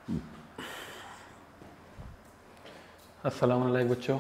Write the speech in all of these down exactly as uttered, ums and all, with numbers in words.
अस्सलाम वालेकुम बच्चों।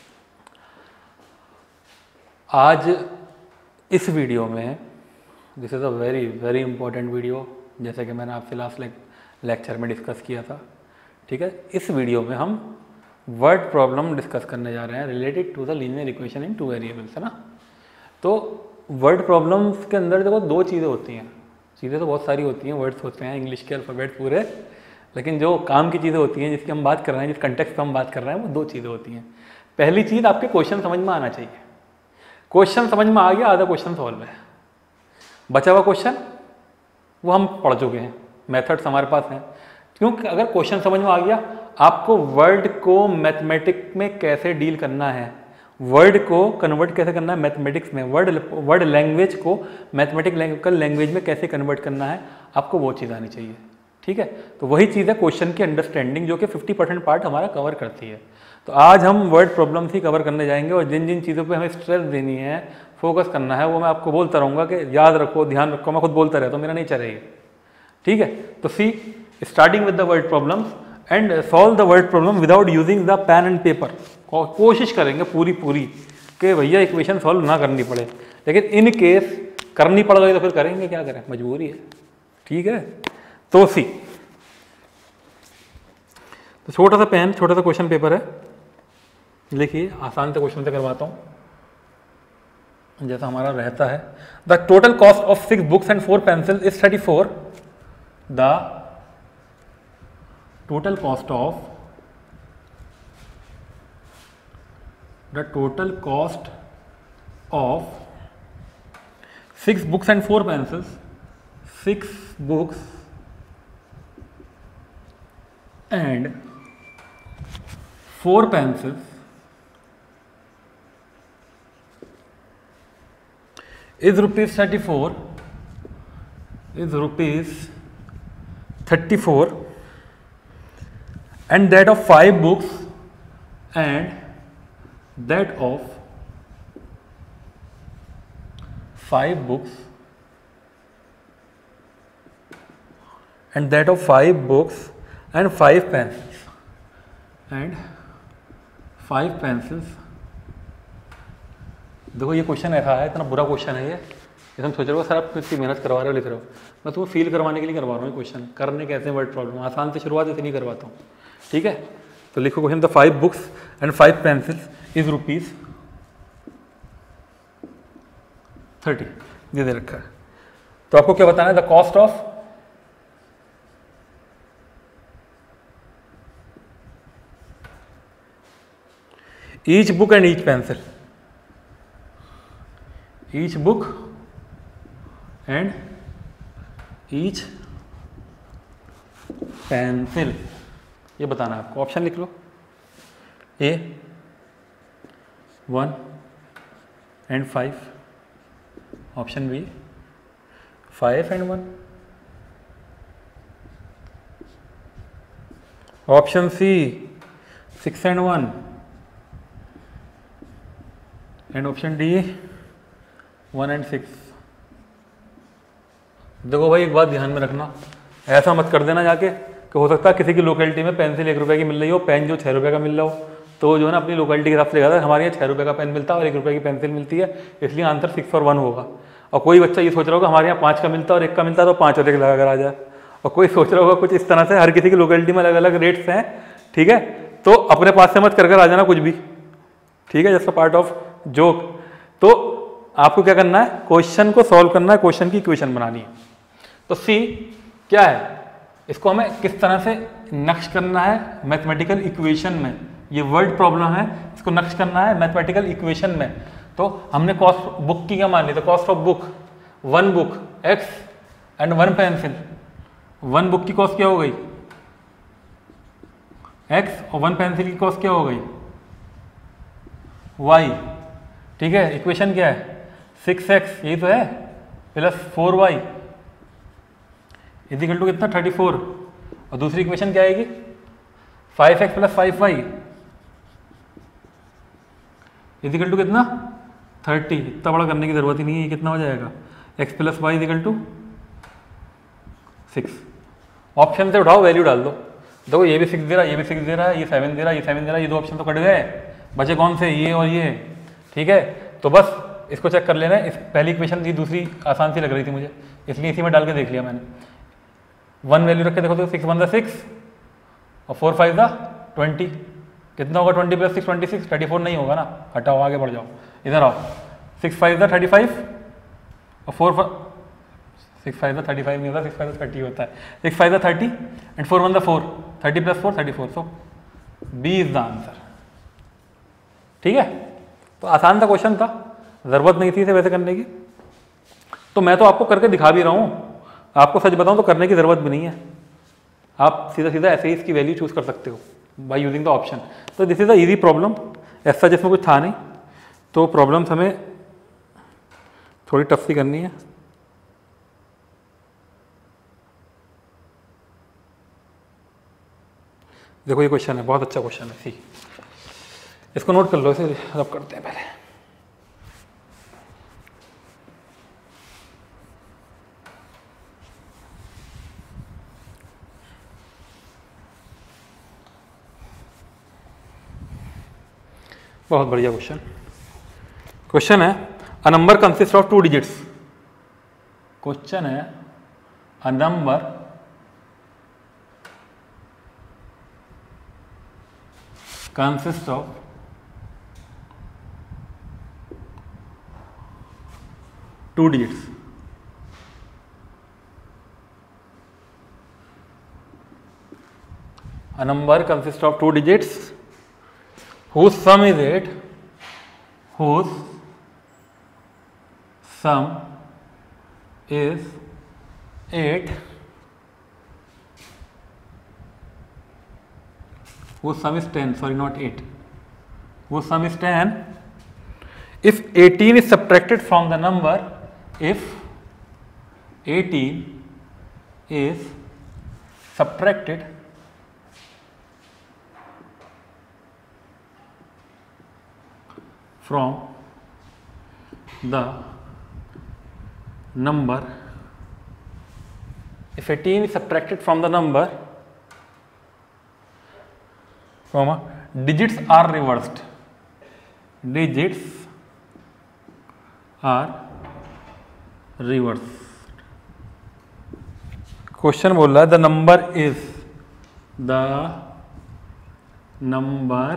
आज इस वीडियो में, this is a very very important video, जैसे कि मैंने आपसे लास्ट लेक्चर में डिस्कस किया था। ठीक है, इस वीडियो में हम वर्ड प्रॉब्लम डिस्कस करने जा रहे हैं related to the linear equation in two variables, है ना। तो वर्ड प्रॉब्लम्स के अंदर देखो दो चीज़ें होती हैं। चीज़ें तो बहुत सारी होती हैं, वर्ड्स होते हैं इंग्लिश के अल्फ़ाबेट पूरे, लेकिन जो काम की चीज़ें होती हैं जिसकी हम बात कर रहे हैं, जिस कंटेक्स्ट पर हम बात कर रहे हैं, वो दो चीज़ें होती हैं। पहली चीज़, आपके क्वेश्चन समझ में आना चाहिए। क्वेश्चन समझ में आ गया, आधा क्वेश्चन सॉल्व है। बचा हुआ क्वेश्चन वो हम पढ़ चुके हैं, मेथड्स हमारे पास हैं। क्योंकि अगर क्वेश्चन समझ में आ गया, आपको वर्ड को मैथमेटिक्स में कैसे डील करना है, वर्ड को कन्वर्ट कैसे करना है मैथमेटिक्स में, वर्ड वर्ड लैंग्वेज को मैथमेटिकल लैंग्वेज में कैसे कन्वर्ट करना है, आपको वो चीज़ आनी चाहिए। ठीक है, तो वही चीज़ है क्वेश्चन की अंडरस्टैंडिंग, जो कि पचास परसेंट पार्ट हमारा कवर करती है। तो आज हम वर्ड प्रॉब्लम्स ही कवर करने जाएंगे, और जिन जिन चीज़ों पे हमें स्ट्रेस देनी है, फोकस करना है, वो मैं आपको बोलता रहूँगा कि याद रखो, ध्यान रखो। मैं खुद बोलता रहता हूँ, मेरा नहीं चलेगा। ठीक है, तो see starting with the word problems and solve the word problem without using the pen and paper. कोशिश करेंगे पूरी पूरी कि भैया इक्वेशन सॉल्व ना करनी पड़े, लेकिन इन केस करनी पड़ गई तो फिर करेंगे, क्या करें, मजबूरी है। ठीक है, तो सी, तो छोटा सा पेन, छोटा सा क्वेश्चन पेपर है, लिखिए। आसान से क्वेश्चन से करवाता हूँ, जैसा हमारा रहता है। The total cost of six books and four pencil is thirty four. The total cost of the total cost of six books and four pencils, six books and four pencils is rupees thirty-four, is rupees thirty-four, and that of five books and that of five books and that of five books and five pencils and five pencils। देखो ये question ऐसा है, इतना बुरा question है ये, जैसे हम सोच रहे हो सर आप इतनी मेहनत करवा रहे हो, लिख रहे हो। मैं तुम्हें फील करवाने के लिए करवा रहा हूँ क्वेश्चन, करने कैसे वर्ड प्रॉब्लम आसान से शुरुआत ऐसे नहीं करवाता हूँ। ठीक है, तो लिखो question, the five books and five pencils is rupees thirty, ये दे रखा है। तो आपको क्या बताना है, the cost of each book and each pencil, each book and each pencil, ये बताना है आपको। ऑप्शन लिख लो, A one and five, option B five and one, option C six and one, and option D one and six. देखो भाई, एक बात ध्यान में रखना, ऐसा मत कर देना जाके कि हो सकता है किसी की लोकेलिटी में पेंसिल एक रुपए की मिल रही हो, पेन जो छः रुपये का मिल रहा हो, तो जो है ना अपनी लोकेलिटी के हिसाब से लेगा। हमारे यहाँ छः रुपये का पेन मिलता है और एक रुपये की पेंसिल मिलती है, इसलिए आंसर सिक्स और वन होगा। और कोई बच्चा ये सोच रहा होगा हमारे यहाँ पाँच का मिलता है और एक का मिलता है, तो पाँच और एक लगा कर आ जाए। और कोई सोच रहा होगा कुछ इस तरह से, हर किसी की लोकेलिटी में अलग अलग रेट्स हैं। ठीक है, तो अपने पास से मत कर कर आ जाना कुछ भी। ठीक है, जैसा पार्ट ऑफ जोक। तो आपको क्या करना है, क्वेश्चन को सॉल्व करना है, क्वेश्चन की इक्वेशन बनानी है। तो सी क्या है, इसको हमें किस तरह से नक्श करना है मैथमेटिकल इक्वेशन में। ये वर्ड प्रॉब्लम है, इसको नक्श करना है मैथमेटिकल इक्वेशन में। तो हमने कॉस्ट बुक की क्या मान ली, तो cost of book, one book X and one pencil. One book की कॉस्ट क्या हो गई, एक्स, और वन पेंसिल की कॉस्ट क्या हो गई, वाई। ठीक है, इक्वेशन क्या है, सिक्स एक्स, यही तो है, plus four Y is equal to कितना, थर्टी फोर। और दूसरी इक्वेशन क्या आएगी, five X plus five Y is equal to कितना, थर्टी। इतना बड़ा करने की जरूरत ही नहीं है, कितना हो जाएगा, X plus Y is equal to six. Option से उठाओ, वैल्यू डाल दो। देखो ये भी सिक्स दे रहा है, ये भी सिक्स दे रहा है, ये सेवन दे रहा है, ये सेवन दे रहा है, ये दो ऑप्शन तो कट गए, बचे कौन से, ये और ये। ठीक है, तो बस इसको चेक कर लेना है। इस पहली इक्वेशन थी, दूसरी आसान सी लग रही थी मुझे, इसलिए इसी में डाल के देख लिया मैंने। वन वैल्यू रख के देखो तो सिक्स वन द सिक्स और फोर फाइव द ट्वेंटी, कितना होगा twenty plus six twenty six, thirty four नहीं होगा ना, हटाओ आगे बढ़ जाओ, इधर आओ। Six five the thirty five और four six five the thirty five नहीं होता, सिक्स फाइव द थर्टी होता है, six five the thirty and four one the four, thirty plus four thirty four, so B is the answer. ठीक है, तो आसान सा क्वेश्चन था, ज़रूरत नहीं थी इसे वैसे करने की, तो मैं तो आपको करके दिखा भी रहा हूँ। आपको सच बताऊँ तो करने की ज़रूरत भी नहीं है, आप सीधा सीधा ऐसे ही इसकी वैल्यू चूज़ कर सकते हो बाय यूजिंग द ऑप्शन। तो this is a easy problem, ऐसा जिसमें कुछ था नहीं, तो प्रॉब्लम्स हमें थोड़ी टफ सी करनी है। देखो ये क्वेश्चन है, बहुत अच्छा क्वेश्चन है, सी इसको नोट कर लो, इसे रब करते हैं पहले। बहुत बढ़िया क्वेश्चन क्वेश्चन है, a number consist of two digits. Question है, a number consist of two digits. A number consists of two digits whose sum is eight, whose sum is eight, whose sum is ten, sorry not eight, whose sum is ten. If eighteen is subtracted from the number, if eighteen is subtracted from the number, if eighteen is subtracted from the number, comma, digits are reversed, digits are reversed. Question बोल रहा है the number is, the number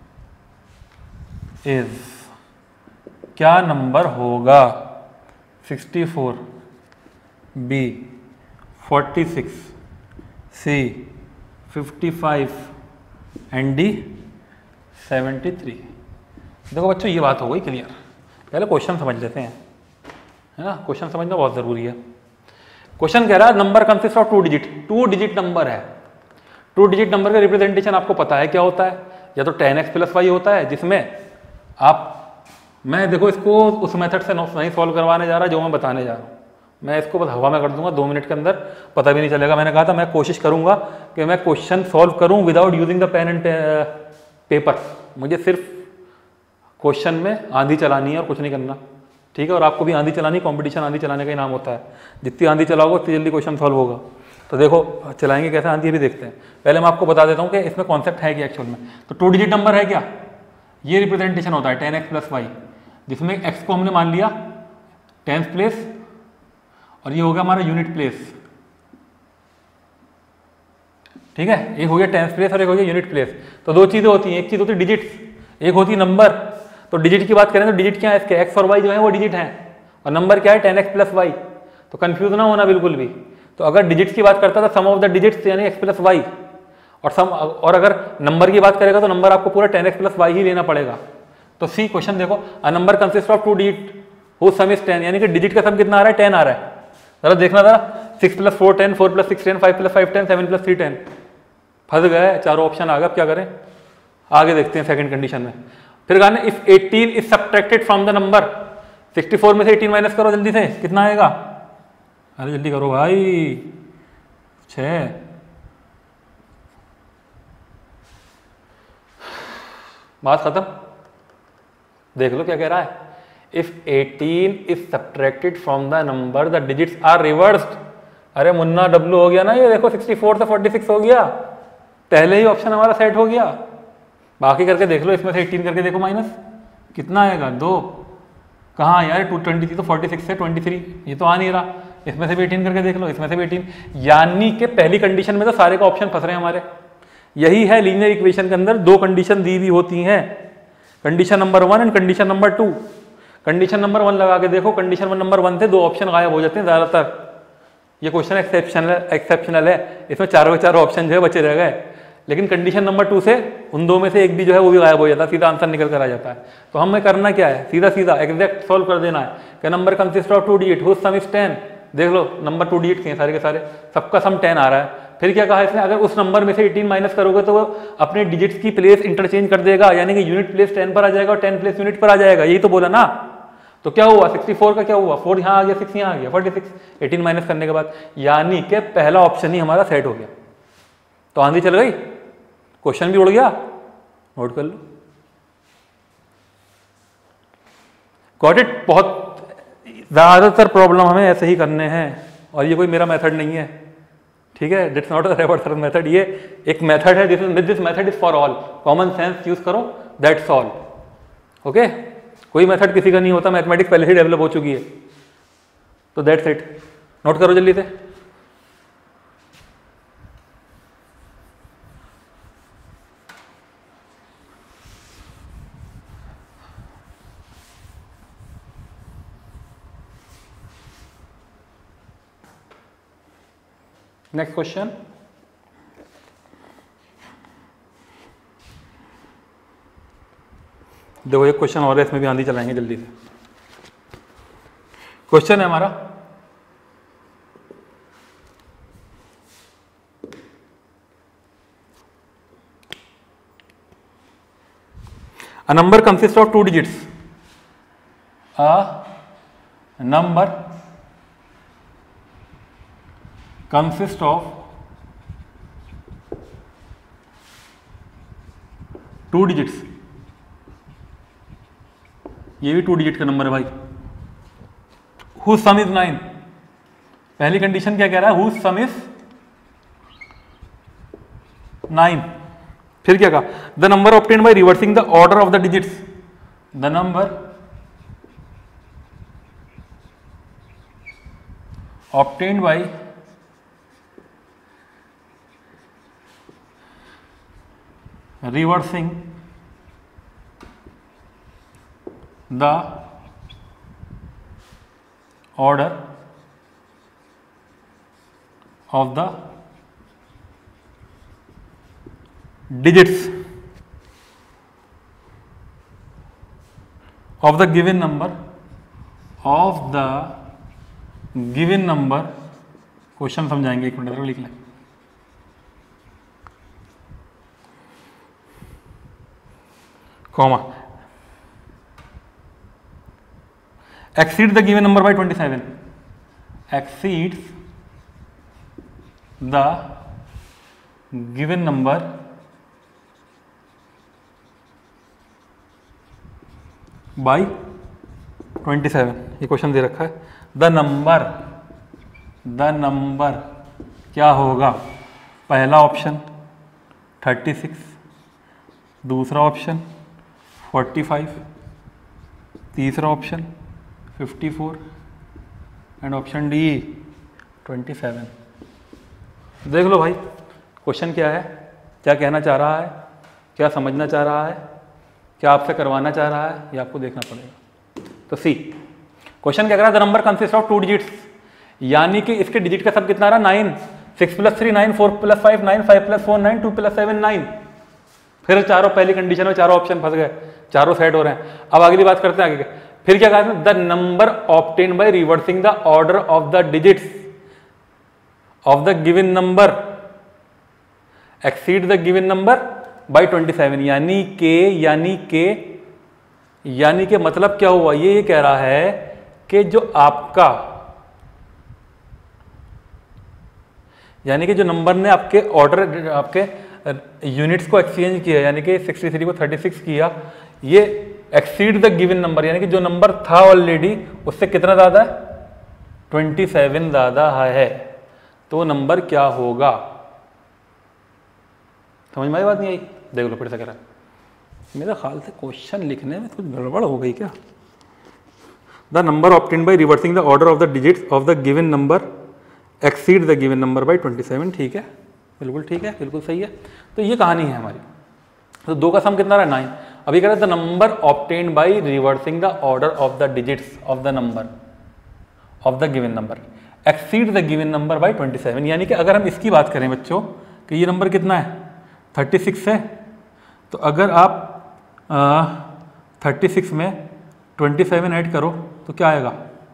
is, क्या number होगा, sixty four, B forty six, C fifty five and D seventy three. देखो बच्चों ये बात हो गई क्लियर, पहले क्वेश्चन समझ लेते हैं, है ना, क्वेश्चन समझना बहुत ज़रूरी है। क्वेश्चन कह रहा है number consist of two digit, two digit number है। टू डिजिट नंबर का रिप्रेजेंटेशन आपको पता है क्या होता है, या तो टेन एक्स प्लस वाई होता है, जिसमें आप, मैं देखो इसको उस मेथड से नहीं सॉल्व करवाने जा रहा जो मैं बताने जा रहा हूँ, मैं इसको बस हवा में कर दूंगा, दो मिनट के अंदर पता भी नहीं चलेगा। मैंने कहा था मैं कोशिश करूंगा कि मैं क्वेश्चन सॉल्व करूं without using the pen and paper, मुझे सिर्फ क्वेश्चन में आंधी चलानी है और कुछ नहीं करना, ठीक है। और आपको भी आंधी चलानी, कंपटीशन आंधी चलाने का ही नाम होता है, जितनी आंधी चलाओगे उतनी जल्दी क्वेश्चन सॉल्व होगा। तो देखो चलाएंगे कैसे आंधी भी देखते हैं। पहले मैं आपको बता देता हूँ कि इसमें कॉन्सेप्ट है क्या एक्चुअल में। तो टू डिजिट नंबर है क्या, ये रिप्रेजेंटेशन होता है टेन एक्स प्लस वाई, जिसमें एक्स को हमने मान लिया टेंथ प्लेस और ये हो गया हमारा यूनिट प्लेस, ठीक है। एक हो गया टेंथ प्लेस और एक हो गया यूनिट प्लेस। तो दो चीज़ें होती हैं, एक चीज़ होती है डिजिट्स, एक होती है नंबर। तो डिजिट की बात करें तो डिजिट क्या है इसके, एक्स और वाई जो है वो डिजिट हैं, और नंबर क्या है टेन एक्स प्लस वाई। तो कंफ्यूज ना होना बिल्कुल भी। तो अगर डिजिट्स की बात करता था सम ऑफ द डिजिट्स यानी एक्स प्लस वाई, और सम, और अगर नंबर की बात करेगा तो नंबर आपको पूरा टेन एक्स प्लस वाई ही लेना पड़ेगा। तो सी क्वेश्चन देखो, a number consist of two digit who sum is ten, यानी कि डिजिट का सम कितना आ रहा है, टेन आ रहा है। जरा देखना था, six plus four ten, four plus six ten, five plus five ten, seven plus three ten. फंस गए, चारों ऑप्शन आ गए, अब क्या करें, आगे देखते हैं सेकंड कंडीशन में। फिर कहा if eighteen is subtracted from the number, sixty four में से एटीन माइनस करो जल्दी से, कितना आएगा, अरे जल्दी करो भाई, छः। बात खत्म, देख लो क्या कह रहा है, if eighteen is subtracted from the number the digits are reversed. अरे मुन्ना डब्लू हो गया ना ये, देखो सिक्सटी फोर से फोर्टी सिक्स हो गया, पहले ही ऑप्शन हमारा सेट हो गया। बाकी करके देख लो, इसमें से अठारह करके देखो माइनस कितना आएगा, दो। कहाँ यार, टू ट्वेंटी थी तो फोर्टी सिक्स से ट्वेंटी थ्री, ये तो आ नहीं रहा। इसमें से भी अठारह करके देख लो, इसमें से भी अठारह, यानी कि पहली कंडीशन में तो सारे का ऑप्शन फंस रहे हैं हमारे। यही है लीनियर इक्वेशन के अंदर दो कंडीशन दी हुई होती हैं, condition number one and condition number two. Condition number one लगा के देखो, कंडीशन नंबर वन से दो ऑप्शन गायब हो जाते हैं ज़्यादातर। ये क्वेश्चन एक्सेप्शनल एक्सेप्शनल है, इसमें चारों के चारों ऑप्शन जो है बचे रह गए, लेकिन कंडीशन नंबर टू से उन दो में से एक भी जो है वो भी गायब हो जाता है, सीधा आंसर निकल कर आ जाता है। तो हमें करना क्या है, सीधा सीधा एग्जैक्ट सॉल्व कर देना है कि number consist of two digit whose sum is ten. देख लो नंबर टू डिजिट के हैं सारे के सारे, सबका सम टेन आ रहा है। फिर क्या कहा इसने, अगर उस नंबर में से अठारह माइनस करोगे तो वो अपने डिजिट्स की प्लेस इंटरचेंज कर देगा, यानी कि यूनिट प्लेस टेन पर आ जाएगा और टेन प्लेस यूनिट पर आ जाएगा, यही तो बोला ना। तो क्या हुआ, सिक्सटी फोर का क्या हुआ, फोर यहाँ आ गया, सिक्स यहाँ आ गया, फोर्टी सिक्स, अठारह माइनस करने के बाद, यानी कि पहला ऑप्शन ही हमारा सेट हो गया। तो आंधी चल गई, क्वेश्चन भी उड़ गया, नोट कर लो। Got it. बहुत ज्यादातर प्रॉब्लम हमें ऐसे ही करने हैं, और ये कोई मेरा मेथड नहीं है, ठीक है, that's not a reversal method, ये एक मेथड है, this this method is for all. Common sense use करो, दैट्स ऑल। ओके, कोई मेथड किसी का नहीं होता, मैथमेटिक्स पहले ही डेवलप हो चुकी है, तो दैट्स इट। नोट करो जल्दी से। नेक्स्ट क्वेश्चन, देखो एक क्वेश्चन और है, इसमें भी आंधी चलाएंगे जल्दी से। क्वेश्चन है हमारा, a number consists of two digits, a number consists of two digits. ये भी टू डिजिट का नंबर है भाई। Whose sum is nine. पहली कंडीशन क्या कह रहा है, हुज सम इज नाइन। फिर क्या कहा, the number obtained by reversing the order of the digits, the number obtained by reversing the order of the digits of the given number of the given number। Question समझाएंगे, एक minute लिख लें। comma exceeds the given number by twenty-seven, exceeds the given number by twenty-seven। ये question दे रखा है, the number the number क्या होगा, पहला ऑप्शन थर्टी सिक्स, दूसरा ऑप्शन फोर्टी फाइव, तीसरा option fifty four and option D twenty seven. देख लो भाई क्वेश्चन क्या है, क्या कहना चाह रहा है, क्या समझना चाह रहा है, क्या आपसे करवाना चाह रहा है, ये आपको देखना पड़ेगा। तो सी क्वेश्चन क्या कह रहा है, the number consist of two digits, यानी कि इसके डिजिट का सब कितना रहा, nine. Six plus three nine, four plus five nine, five plus four nine, two plus seven nine. फिर चारों पहली कंडीशन में चारों ऑप्शन फंस गए, चारों सेट हो रहे हैं। अब अगली बात करते हैं आगे। फिर क्या कहा, the number obtained by reversing the order of the digits of the given number exceed the given number by twenty seven, यानी के यानी के यानी के मतलब क्या हुआ, ये ये कह रहा है कि जो आपका यानी कि जो नंबर ने आपके ऑर्डर आपके यूनिट्स को एक्सचेंज किया, यानी कि सिक्सटी थ्री को थर्टी सिक्स किया, ये एक्सीड द गिवन नंबर, यानी कि जो नंबर था ऑलरेडी उससे कितना ज़्यादा है, ट्वेंटी सेवन ज़्यादा है। तो नंबर क्या होगा, समझ में आई बात नहीं आई? देख लो फिर से कह रहा है, मेरे ख्याल से क्वेश्चन लिखने में कुछ गड़बड़ हो गई क्या। The number obtained by reversing the order of the digits of the given number exceed the given number by twenty seven. ठीक है, बिल्कुल ठीक है, बिल्कुल सही है। तो ये कहानी है हमारी। तो दो का सम कितना रहा? नाइन। अभी कह रहे the number obtained by reversing the order of the digits of the number of the given number exceed the given number by twenty seven. यानी कि अगर हम इसकी बात करें बच्चों कि ये नंबर कितना है, थर्टी सिक्स है, तो अगर आप थर्टी सिक्स में ट्वेंटी सेवन ऐड करो तो क्या आएगा,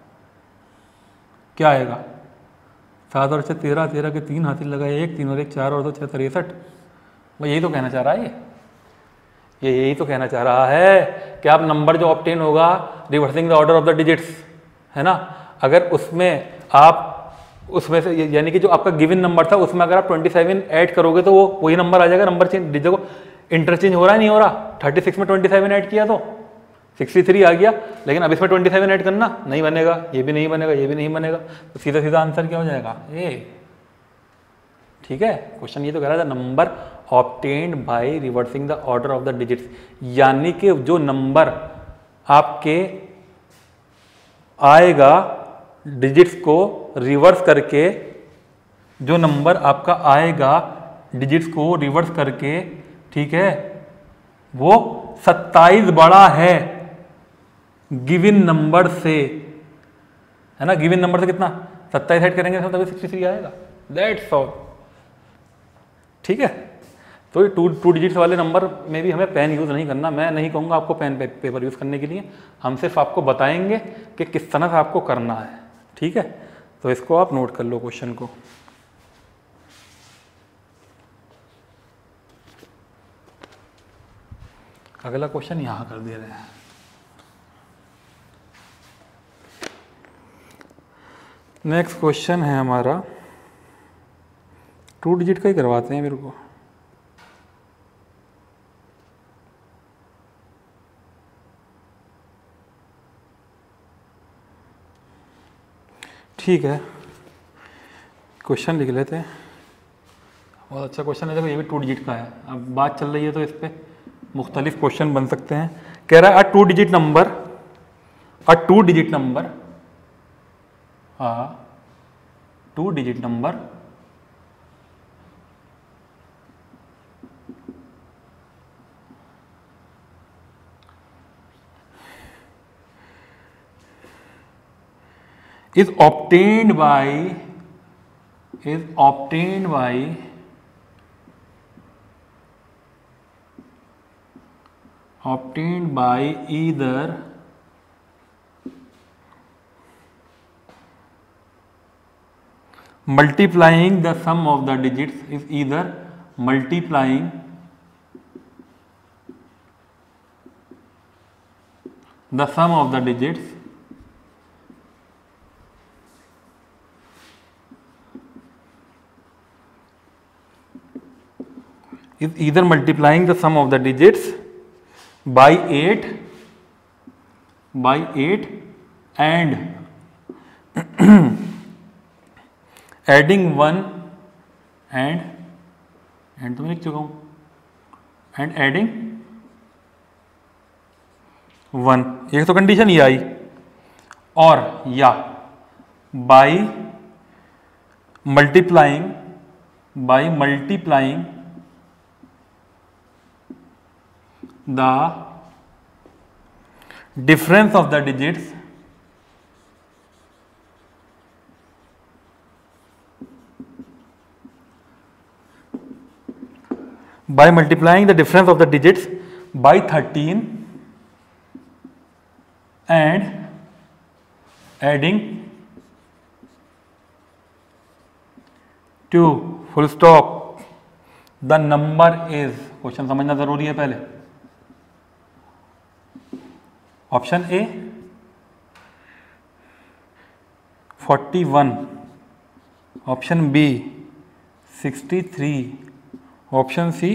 क्या आएगा? सात और छः तेरह, तेरह के तीन हासिल लगाए एक, तीन और एक चार और दो छः तिरसठ। भाई यही तो कहना चाह रहा है ये ये यही तो कहना चाह रहा है कि आप नंबर जो ऑब्टेन होगा reversing the order of the digits, है ना, अगर उसमें आप उसमें से यानी कि जो आपका गिवन नंबर था उसमें अगर आप ट्वेंटी सेवन ऐड करोगे तो वो वही नंबर आ जाएगा। नंबर चेंज, देखो इंटरचेंज हो रहा है नहीं हो रहा? थर्टी सिक्स में ट्वेंटी सेवन ऐड किया तो सिक्सटी थ्री आ गया, लेकिन अब इसमें ट्वेंटी सेवन ऐड करना नहीं बनेगा, ये भी नहीं बनेगा, ये भी नहीं बनेगा, तो सीधा सीधा आंसर क्या हो जाएगा? ए। ठीक है, क्वेश्चन ये तो कह रहा था number obtained by reversing the order of the digits, यानी कि जो नंबर आपके आएगा डिजिट्स को रिवर्स करके, जो नंबर आपका आएगा डिजिट्स को रिवर्स करके, ठीक है, वो सत्ताईस बड़ा है गिवन नंबर से, है ना। गिवन नंबर से कितना, सत्ताईस ऐड करेंगे तो तभी सिक्सटी थ्री आएगा। That's all. ठीक है, तो ये टू टू डिजिट्स वाले नंबर में भी हमें पेन यूज़ नहीं करना। मैं नहीं कहूँगा आपको पेन पे, पेपर यूज़ करने के लिए, हम सिर्फ आपको बताएंगे कि किस तरह से आपको करना है। ठीक है, तो इसको आप नोट कर लो क्वेश्चन को। अगला क्वेश्चन यहाँ कर दे रहे हैं। नेक्स्ट क्वेश्चन है हमारा, टू डिजिट का ही करवाते हैं मेरे को। ठीक है, क्वेश्चन लिख लेते हैं। बहुत अच्छा क्वेश्चन है, देखो ये भी टू डिजिट का है। अब बात चल रही है तो इस पर मुख्तलिफ क्वेश्चन बन सकते हैं। कह रहा है a two digit number, a two digit number, a two digit number is obtained by is obtained by obtained by either multiplying the sum of the digits is either multiplying the sum of the digits is either multiplying the sum of the digits by eight by eight and adding one and and तो मैं लिख चुका हूं and adding one. एक तो condition ये आई, और या by multiplying by multiplying the difference of the digits by multiplying the difference of the digits by thirteen and adding two full stop the number is, question समझना जरूरी है पहले। Option A forty one, option B sixty three, option C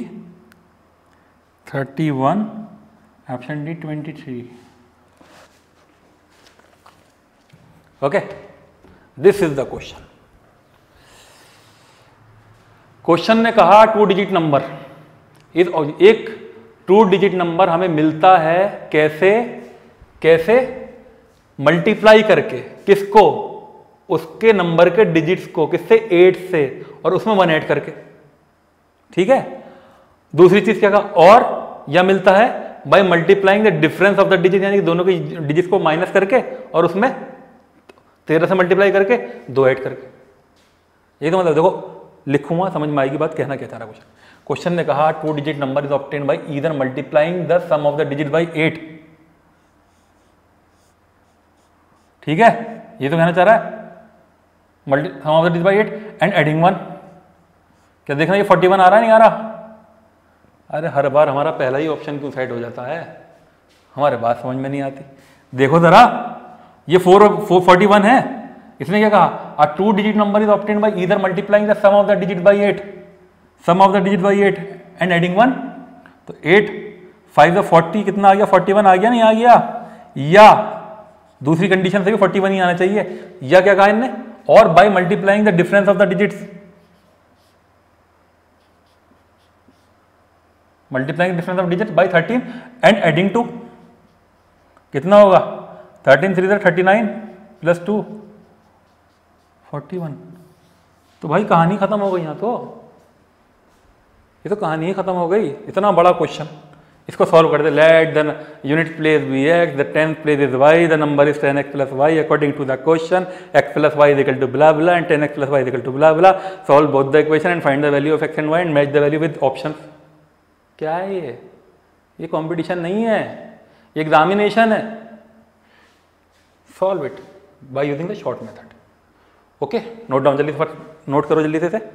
thirty one, option D twenty three. Okay, this is the question. Question ने कहा two digit number, इस एक to digit number हमें मिलता है कैसे? कैसे? मल्टीप्लाई करके। किसको? उसके नंबर के डिजिट्स को। किससे? एट से, और उसमें वन ऐड करके। ठीक है। दूसरी चीज क्या कहा? और यह मिलता है by multiplying the difference of the digit, यानी कि दोनों के डिजिट्स को माइनस करके और उसमें तेरह से मल्टीप्लाई करके दो ऐड करके। ये तो मतलब देखो लिखूंगा, समझ में आएगी बात, कहना क्या चाह रहा क्वेश्चन। क्वेश्चन ने कहा two digit number is obtained by either multiplying the sum of the digit by eight. ठीक है, ये तो कहना चाह रहा है multi sum of the digit by eight and adding one. क्या देखना ये फोर्टी वन आ रहा है, नहीं आ रहा? अरे हर बार हमारा पहला ही ऑप्शन क्यों साइड हो जाता है, हमारे बात समझ में नहीं आती। देखो जरा, ये फोर फोर फोर्टी वन है, इसने क्या कहा? A two digit number is obtained by either multiplying the sum of the digit by eight, sum of the digit by eight and adding one. तो एट फाइव फोर्टी, कितना आ गया? Forty one आ गया, नहीं आ गया? या दूसरी कंडीशन से भी फोर्टी वन ही आना चाहिए, या क्या कहा इनने? और by multiplying the difference of the digits, multiplying difference of digit by thirteen and adding two. कितना होगा? Thirteen three thirty nine plus two forty one. तो भाई कहानी खत्म हो गई यहाँ तो, ये तो कहानी ही खत्म हो गई। इतना बड़ा क्वेश्चन, इसको सॉल्व कर दे। Let the unit place be x, the tenth place is y, the number is ten x plus y according to the question, x plus y is equal to blah blah and ten x plus y is equal to blah blah. Solve both the equation and find the value of x and y and match the value with option. क्या है ये? ये competition नहीं है, ये examination है। Solve it by using the short method. Okay, note down जल्दी से, नोट करो जल्दी से, से।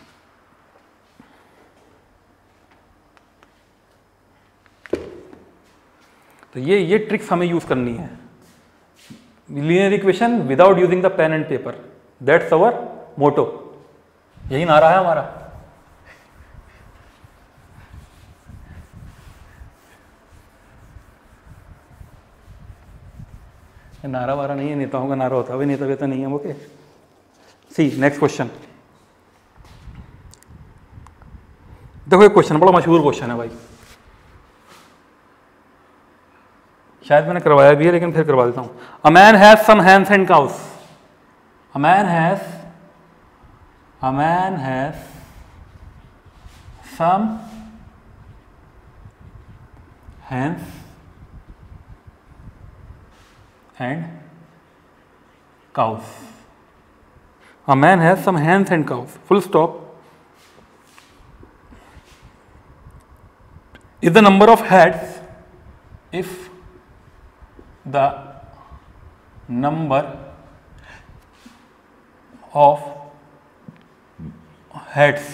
तो ये ये ट्रिक्स हमें यूज करनी है। Linear equation without using the pen and paper, that's our motto. यही नारा है हमारा। नारा वारा नहीं है, नेताओं का नारा होता है, नेता वेता नहीं है। Okay, see next question. देखो ये क्वेश्चन बड़ा मशहूर क्वेश्चन है भाई, शायद मैंने करवाया भी है लेकिन फिर करवा देता हूं। A man has some hens and cows, a man has a man has some hens and cows. A man has some hens and cows. Full stop. Is the number of heads if the number of heads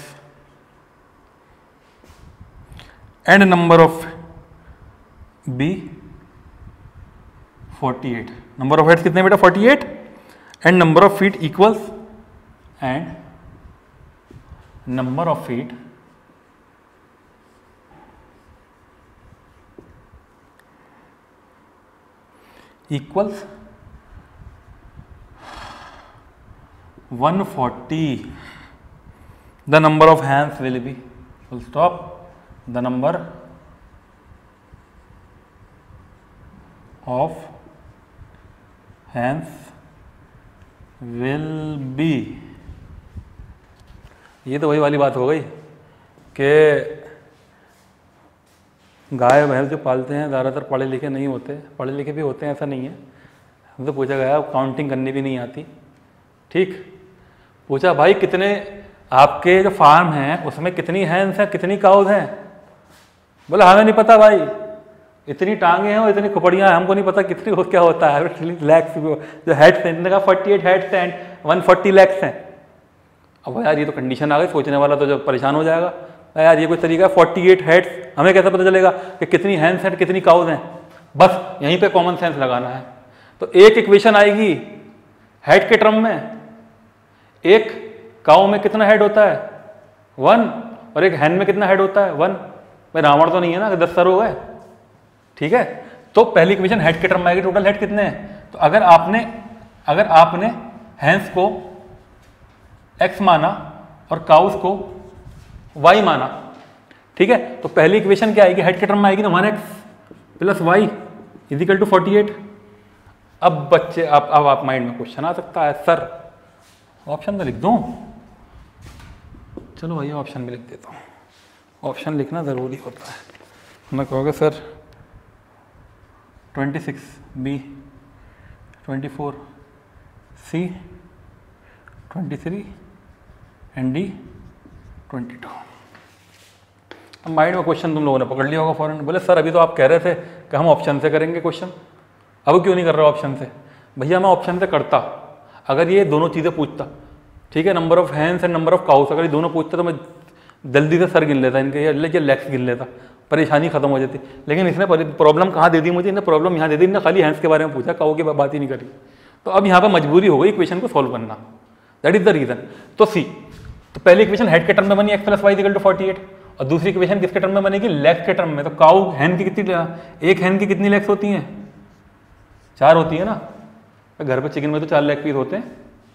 and number of B forty eight. Number of heads कितने बेटा? Forty eight and number of feet equals and number of feet equals one forty. The number of hands will be, full stop, the number of hens will be. ये तो वही वाली बात हो गई कि गाय भैंस जो पालते हैं ज़्यादातर पढ़े लिखे नहीं होते, पढ़े लिखे भी होते हैं ऐसा नहीं है। हमसे पूछा गया काउंटिंग करनी भी नहीं आती। ठीक, पूछा भाई कितने आपके जो फार्म हैं उसमें कितनी हैंस हैं, कितनी काउज हैं? बोला हमें नहीं पता भाई, इतनी टांगे हैं और इतनी खुपड़ियां हैं, हमको नहीं पता कितनी हो क्या होता है। लैक्स जो हेड्स हैं, इनने कहा फोर्टी एट हेड्स हैं एंड वन फोर्टी लैक्स हैं। अब यार ये तो कंडीशन आ गई, सोचने वाला तो जब परेशान हो जाएगा यार, ये कोई तरीका है? फोर्टी एट हेड्स, हमें कैसे पता चलेगा कि कितनी हैंड्स हैं कितनी काउज हैं? बस यहीं पे कॉमन सेंस लगाना है। तो एक इक्वेशन आएगी हेड के टर्म में, एक काउ में कितना हेड होता है? वन, और एक हैंड में कितना हेड होता है? वन। भाई रावण तो नहीं है ना कि दस सर हो गए। ठीक है, तो पहली इक्वेशन हेड के टर्म में आएगी। टोटल हेड कितने हैं? तो अगर आपने अगर आपने हैंड्स को एक्स माना और काउस को वाई माना, ठीक है। तो पहली इक्वेशन क्या आएगी, हेड के टर्म में आएगी ना one x plus Y is equal to forty eight. अब बच्चे अब अब आप माइंड में क्वेश्चन आ सकता है, सर ऑप्शन तो लिख दूं? चलो भैया ऑप्शन भी लिख देता हूँ, ऑप्शन लिखना ज़रूरी होता है। मैं कहोगे sir twenty six B, twenty four C, twenty three and D twenty two. अब माइंड में क्वेश्चन तुम लोगों ने पकड़ लिया होगा फौरन, बोले सर अभी तो आप कह रहे थे कि हम ऑप्शन से करेंगे क्वेश्चन, अब क्यों नहीं कर रहे हो ऑप्शन से? भैया मैं ऑप्शन से करता अगर ये दोनों चीज़ें पूछता, ठीक है, number of hands and number of cows, अगर ये दोनों पूछता तो मैं जल्दी से सर गिन लेता इनके, या लेकिन लेग्स गिन लेता, परेशानी खत्म हो जाती। लेकिन इसने प्रॉब्लम कहाँ दे दी मुझे, इन्हें प्रॉब्लम यहाँ दे दी, इन्हें खाली हैंड्स के बारे में पूछा, काउ की बात ही नहीं करी। तो अब यहाँ पर मजबूरी हो गई इक्वेशन को सॉल्व करना, दैट इज द रीजन। तो सी, तो पहली इक्वेशन हेड के टर्म में बनी x plus y equal to forty eight, और दूसरी इक्वेशन किसके टर्म में बनेगी, लेग्स के टर्म में। तो काउ हैंड की कितनी, एक हैंड की कितनी लेग्स होती हैं, चार होती है ना। घर पे चिकन में तो चार लेग पीस होते हैं,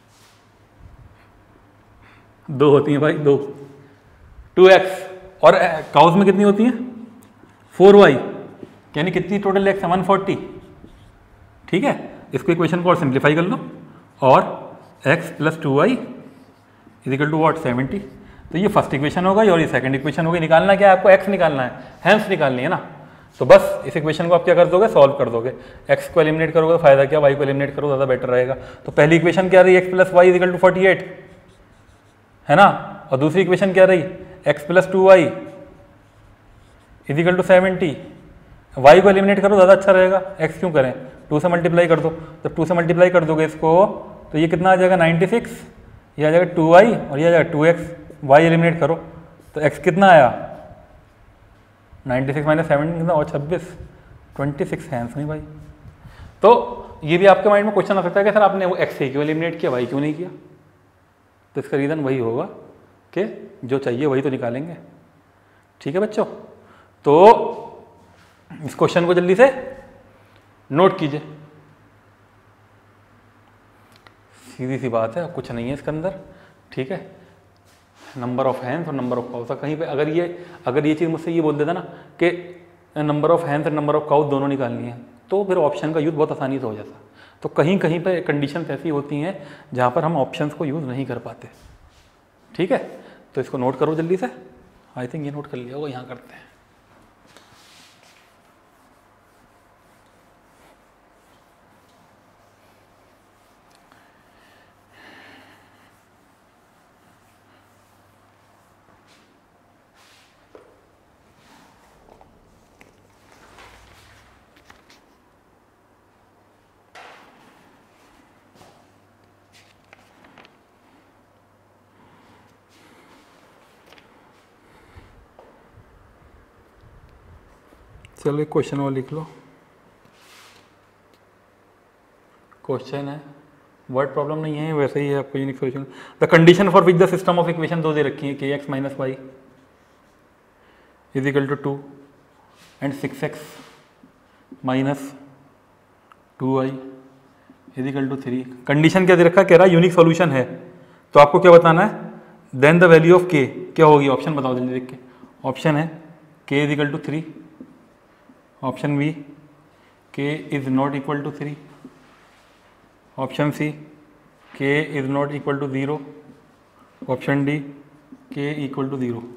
दो होती हैं भाई, दो, टू एक्स, और काउस में कितनी होती हैं, फोर वाई, यानी कितनी टोटल लेग्स है, वन फोर्टी। ठीक है, इसको इक्वेशन को और सिंप्लीफाई कर लो, और x plus two y is equal to what, seventy. तो ये फर्स्ट इक्वेशन हो गई और ये सेकंड इक्वेशन हो गई। निकालना क्या है आपको, एक्स निकालना है, हैंस निकालनी है ना। तो बस इस इक्वेशन को आप क्या कर दोगे, सॉल्व कर दोगे। एक्स को एलिमिनेट करोगे तो फायदा क्या, वाई को एलिमिनेट करो ज़्यादा बेटर रहेगा। तो पहली इक्वेशन क्या रही, x plus Y is equal to forty eight, है ना, और दूसरी इक्वेशन क्या रही, x plus two y is equal to seventy. Y को एलिमिनेट करो ज़्यादा अच्छा रहेगा, एक्स क्यों करें, टू से मल्टीप्लाई कर दो। जब टू से मल्टीप्लाई कर दोगे इसको तो ये कितना आ जाएगा, नाइन्टी सिक्स, ये आ जाएगा टू वाई और ये आ जाएगा टू एक्स। वाई एलिमिनेट करो तो एक्स कितना आया, नाइन्टी सिक्स माइनस सेवन कितना, और छब्बीस, ट्वेंटी सिक्स है आंसर नहीं भाई। तो ये भी आपके माइंड में क्वेश्चन आ सकता है कि सर आपने वो एक्स से क्यों एलिमिनेट किया, वाई क्यों नहीं किया। तो इसका रीज़न वही होगा कि जो चाहिए वही तो निकालेंगे। ठीक है बच्चों, तो इस क्वेश्चन को जल्दी से नोट कीजिए। सीधी सी बात है, कुछ नहीं है इसके अंदर। ठीक है, नंबर ऑफ हैंड्स और नंबर ऑफ काउस, कहीं पे अगर ये अगर ये चीज़ मुझसे ये बोल देता ना कि नंबर ऑफ हैंड्स और नंबर ऑफ काउस दोनों निकालनी है, तो फिर ऑप्शन का यूज़ बहुत आसानी से हो जाता। तो कहीं कहीं पे कंडीशंस ऐसी होती हैं जहाँ पर हम ऑप्शंस को यूज़ नहीं कर पाते। ठीक है, तो इसको नोट करो जल्दी से। आई थिंक ये नोट कर लिया होगा, यहाँ करते हैं। चलो एक क्वेश्चन और लिख लो। क्वेश्चन है, वर्ड प्रॉब्लम नहीं है, वैसे ही है आपको unique solution. The condition for which the system of equation दो दे रखी है, k x minus y is equal to two and six x minus two y is equal to three. Condition क्या दे रखा है, कह रहा है यूनिक सॉल्यूशन है। तो आपको क्या बताना है, देन द वैल्यू ऑफ के क्या होगी, ऑप्शन बताओ जल्दी देख के। ऑप्शन है k is equal to three, option B k is not equal to three, option C k is not equal to zero, option D k equal to zero.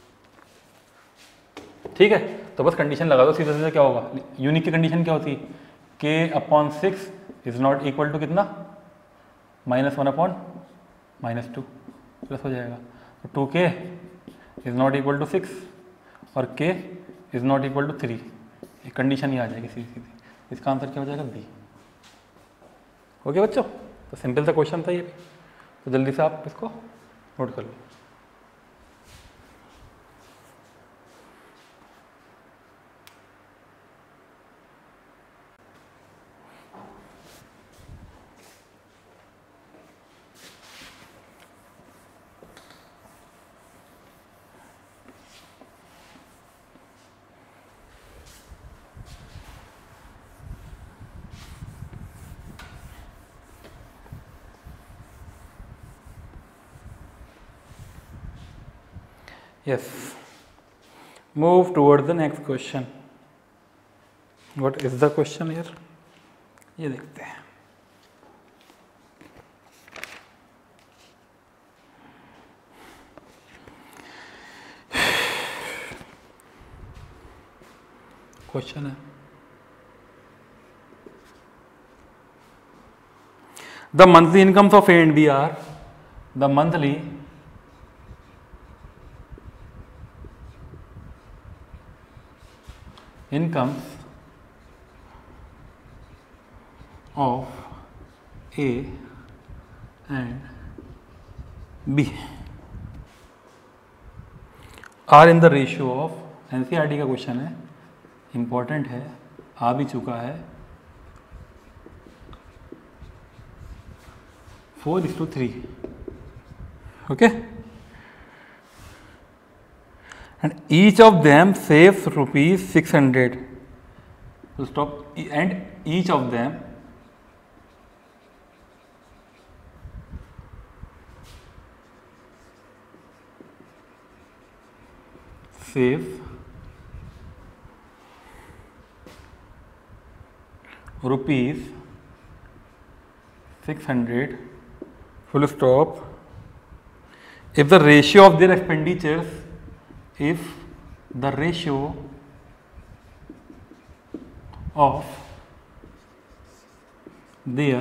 ठीक है, तो बस कंडीशन लगा दो सीधा सीधा। क्या होगा, यूनिक की कंडीशन क्या होती है, k upon six is not equal to कितना, minus one upon minus two, plus हो जाएगा। तो two k is not equal to six और k is not equal to three, एक कंडीशन ही आ जाएगी सीधी सीधी। इसका आंसर क्या हो जाएगा, बी। ओके बच्चों, तो सिंपल सा क्वेश्चन था ये भी, तो जल्दी से आप इसको नोट कर लो। Yes, move toward the next question. What is the question here? ये देखते हैं. क्वेश्चन है the monthly incomes of A and B are the monthly incomes of A and B are in the ratio of, NCERT का question है, important है, आ भी चुका है, four is to three. Okay, and each of them saves rupees six hundred. Stop. And each of them saves rupees six hundred, full stop, if the ratio of their expenditures, if the ratio of their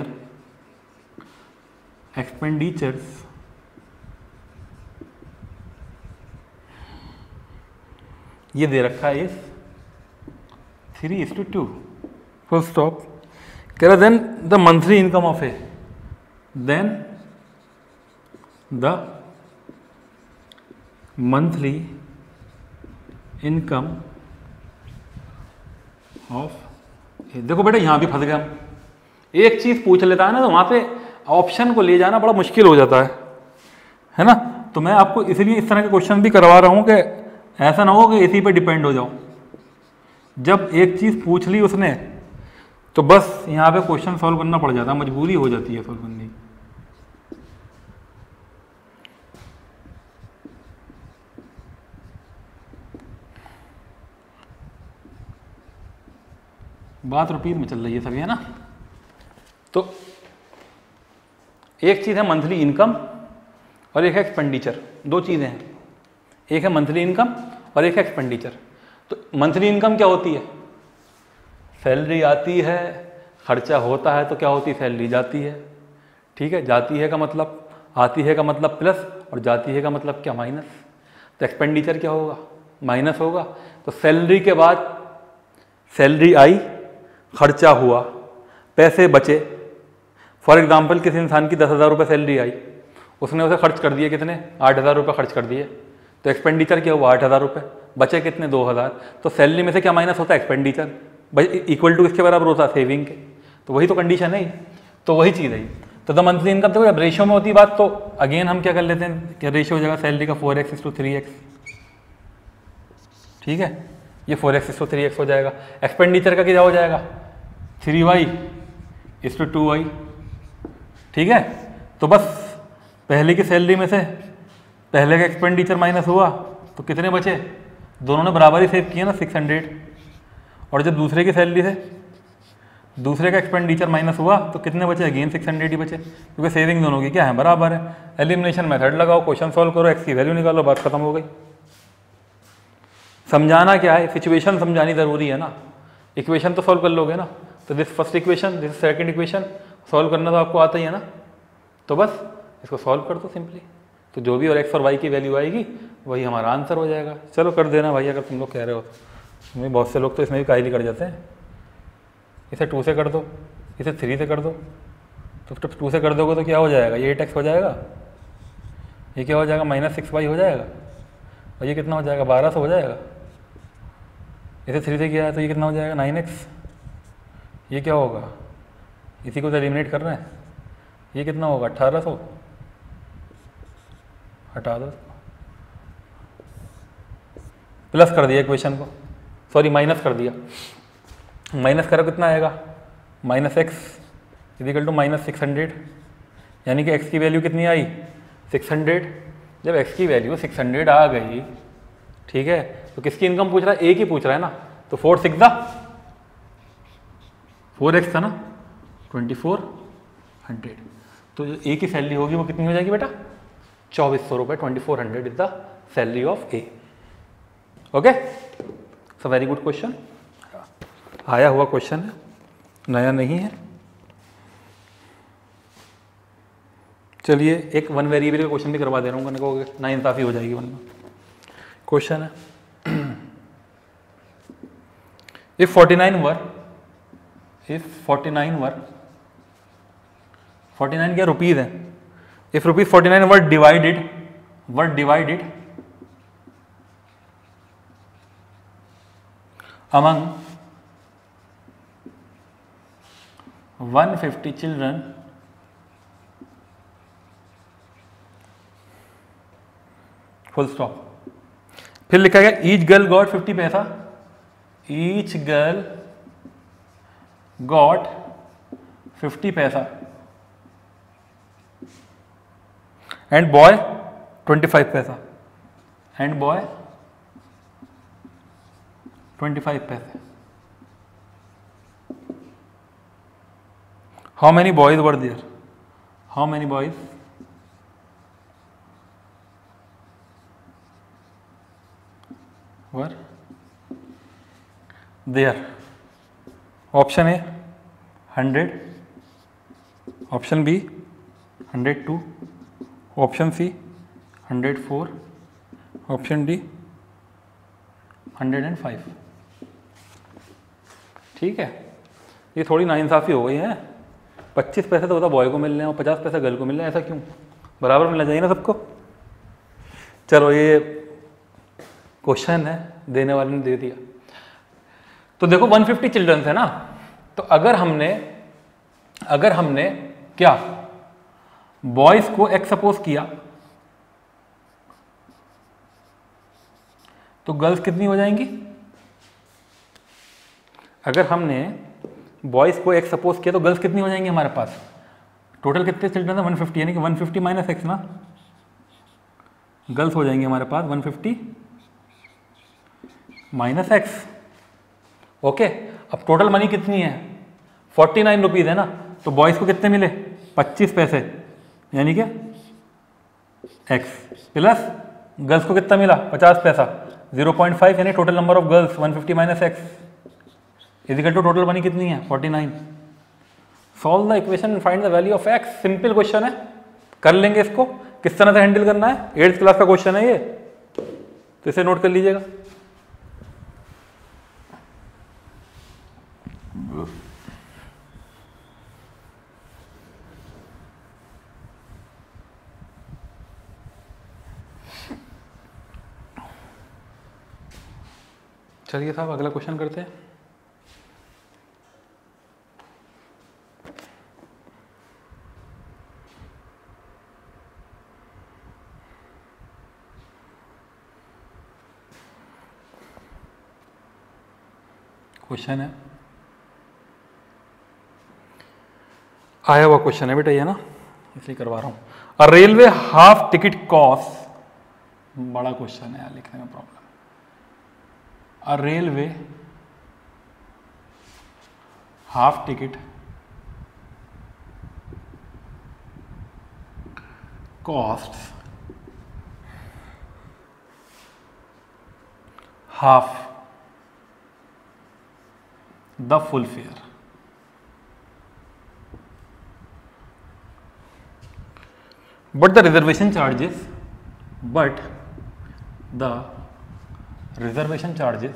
expenditures ये दे रखा है इस three is to two, full stop. कह रहा then the monthly income of A, then the monthly income of A. देखो बेटा यहां भी फंस गए हम. एक चीज पूछ लेता है ना तो वहां पे ऑप्शन को ले जाना बड़ा मुश्किल हो जाता है, है ना. तो मैं आपको इसलिए इस तरह के क्वेश्चन भी करवा रहा हूं कि ऐसा ना हो कि इसी पे डिपेंड हो जाओ. जब एक चीज पूछ ली उसने तो बस यहाँ पे क्वेश्चन सॉल्व करना पड़ जाता है, मजबूरी हो जाती है सॉल्व करने की. बात रुपीज में चल रही है सभी, है ना. तो एक चीज है मंथली इनकम और एक है एक्सपेंडिचर. दो चीजें हैं, एक है मंथली इनकम और एक है एक्सपेंडिचर. तो मंथली इनकम क्या होती है? सैलरी आती है, खर्चा होता है तो क्या होती है? सैलरी जाती है. ठीक है, जाती है का मतलब, आती है का मतलब प्लस, और जाती है का मतलब क्या? माइनस. तो एक्सपेंडिचर क्या होगा? माइनस होगा. तो सैलरी के बाद सैलरी आई, खर्चा हुआ, पैसे बचे. फॉर एग्जांपल किसी इंसान की दस हज़ार रुपये सैलरी आई, उसने उसे खर्च कर दिए कितने? आठ हज़ार रुपये खर्च कर दिए. तो एक्सपेंडिचर क्या हुआ? आठ हज़ार रुपये. बचे कितने? दो हज़ार. तो सैलरी में से क्या माइनस होता है? एक्सपेंडिचर. इक्वल टू किसके बराबर होता है? सेविंग के. तो वही तो कंडीशन है. तो वही चीज़ है. तो द मंथली इनकम देखो जब रेशियो में होती है बात, तो अगेन हम क्या कर लेते हैं कि रेशियो हो जाएगा सैलरी का four x to three x. ठीक है, ये four x to three x हो जाएगा. एक्सपेंडिचर का क्या हो जाएगा? Three y is to two y. ठीक है, तो बस पहले की सैलरी में से पहले का एक्सपेंडिचर माइनस हुआ तो कितने बचे? दोनों ने बराबर ही सेव किया ना, सिक्स हंड्रेड. और जब दूसरे की सैलरी से दूसरे का एक्सपेंडिचर माइनस हुआ तो कितने बचे? अगेन सिक्स हंड्रेड ही बचे, क्योंकि सेविंग दोनों की क्या है? बराबर है. एलिमिनेशन मेथड लगाओ, क्वेश्चन सॉल्व करो, एक्स की वैल्यू निकालो, बात खत्म हो गई. समझाना क्या है? सिचुएशन समझानी जरूरी है ना. इक्वेशन तो सॉल्व कर लोगे ना. तो this first equation, this second equation, solve करना तो आपको आता ही है ना. तो बस इसको सॉल्व कर दो सिंपली. तो जो भी और एक्स और वाई की वैल्यू आएगी वही हमारा आंसर हो जाएगा. चलो कर देना भाई, अगर तुम लोग कह रहे हो. इसमें बहुत से लोग तो इसमें भी कायली कर जाते हैं. इसे टू से कर दो, इसे थ्री से कर दो. तो जब टू से कर दोगे तो क्या हो जाएगा? ये एट एक्स हो जाएगा. ये क्या हो जाएगा? माइनस सिक्स वाई हो जाएगा. और ये कितना हो जाएगा? बारह सौ हो जाएगा. इसे थ्री से किया है तो ये कितना हो जाएगा? Nine x. ये क्या होगा? इसी को तो एलिमिनेट कर रहे हैं. ये कितना होगा? अट्ठारह सौ. हटा दो, प्लस कर दिया इक्वेशन को, सॉरी माइनस कर दिया. माइनस करो कितना आएगा? Minus x equal to minus six hundred. यानी कि एक्स की वैल्यू कितनी आई? Six hundred. जब एक्स की वैल्यू सिक्स हंड्रेड आ गई ठीक है, तो किसकी इनकम पूछ रहा है? ए की पूछ रहा है ना, तो फोर सिक्स दा फोर एक्स था ना, ट्वेंटी फोर हंड्रेड। तो जो ए की सैलरी होगी वो कितनी हो जाएगी बेटा? चौबीस सौ रुपये। Twenty four hundred is the salary of A. Okay, so very good question, आया हुआ क्वेश्चन है, नया नहीं है। चलिए एक वन वेरिएबल का क्वेश्चन भी करवा दे रहा हूँ, कहोगे ना इंसाफी हो जाएगी वरना। क्वेश्चन है if forty nine were if forty nine were forty nine क्या रुपीज है, if rupees forty nine were divided were divided among one hundred fifty children full stop. फिर लिखा गया each girl got fifty paisa, each girl got fifty paisa and boy twenty five paisa and boy twenty five paise. How many boys were there? How many boys were there? Option A hundred, option be hundred two, option C hundred four, option D hundred and five. ठीक है, ये थोड़ी नाइंसाफ़ी हो गई है। पच्चीस पैसे तो होता बॉय को मिल रहे हैं और पचास पैसे गर्ल को मिल रहे हैं, ऐसा क्यों? बराबर मिलना चाहिए ना सबको। चलो ये क्वेश्चन है, देने वाले ने दे दिया। तो देखो वन फिफ्टी चिल्ड्रंस है ना, तो अगर हमने अगर हमने क्या बॉयज को एक्स सपोज किया तो गर्ल्स कितनी हो जाएंगी? अगर हमने बॉयज को एक्स सपोज किया तो गर्ल्स कितनी हो जाएंगी हमारे पास? टोटल कितने चिल्ड्रन है? वन फिफ्टी, यानी कि वन फिफ्टी माइनस एक्स ना, गर्ल्स हो जाएंगी हमारे पास one fifty minus x. Okay, अब टोटल मनी कितनी है? फोर्टी नाइन रुपीज़ है ना, तो बॉयज़ को कितने मिले? पच्चीस पैसे, यानी क्या एक्स प्लस गर्ल्स को कितना मिला? पचास पैसा, ज़ीरो पॉइंट फाइव, यानी total number of girls one fifty minus x equal to total money कितनी है? Forty nine. Solve the equation and find the value of x. Simple question है, कर लेंगे इसको। किस तरह से हैंडल करना है? एट्थ क्लास का क्वेश्चन है ये, तो इसे नोट कर लीजिएगा। चलिए साहब अगला क्वेश्चन करते हैं। क्वेश्चन है, आया हुआ क्वेश्चन है बेटा ये ना, इसलिए करवा रहा हूं। A railway half ticket cost, बड़ा क्वेश्चन है यार, लिखने में problem. A railway half ticket cost half the full fare, but the reservation charges but the reservation charges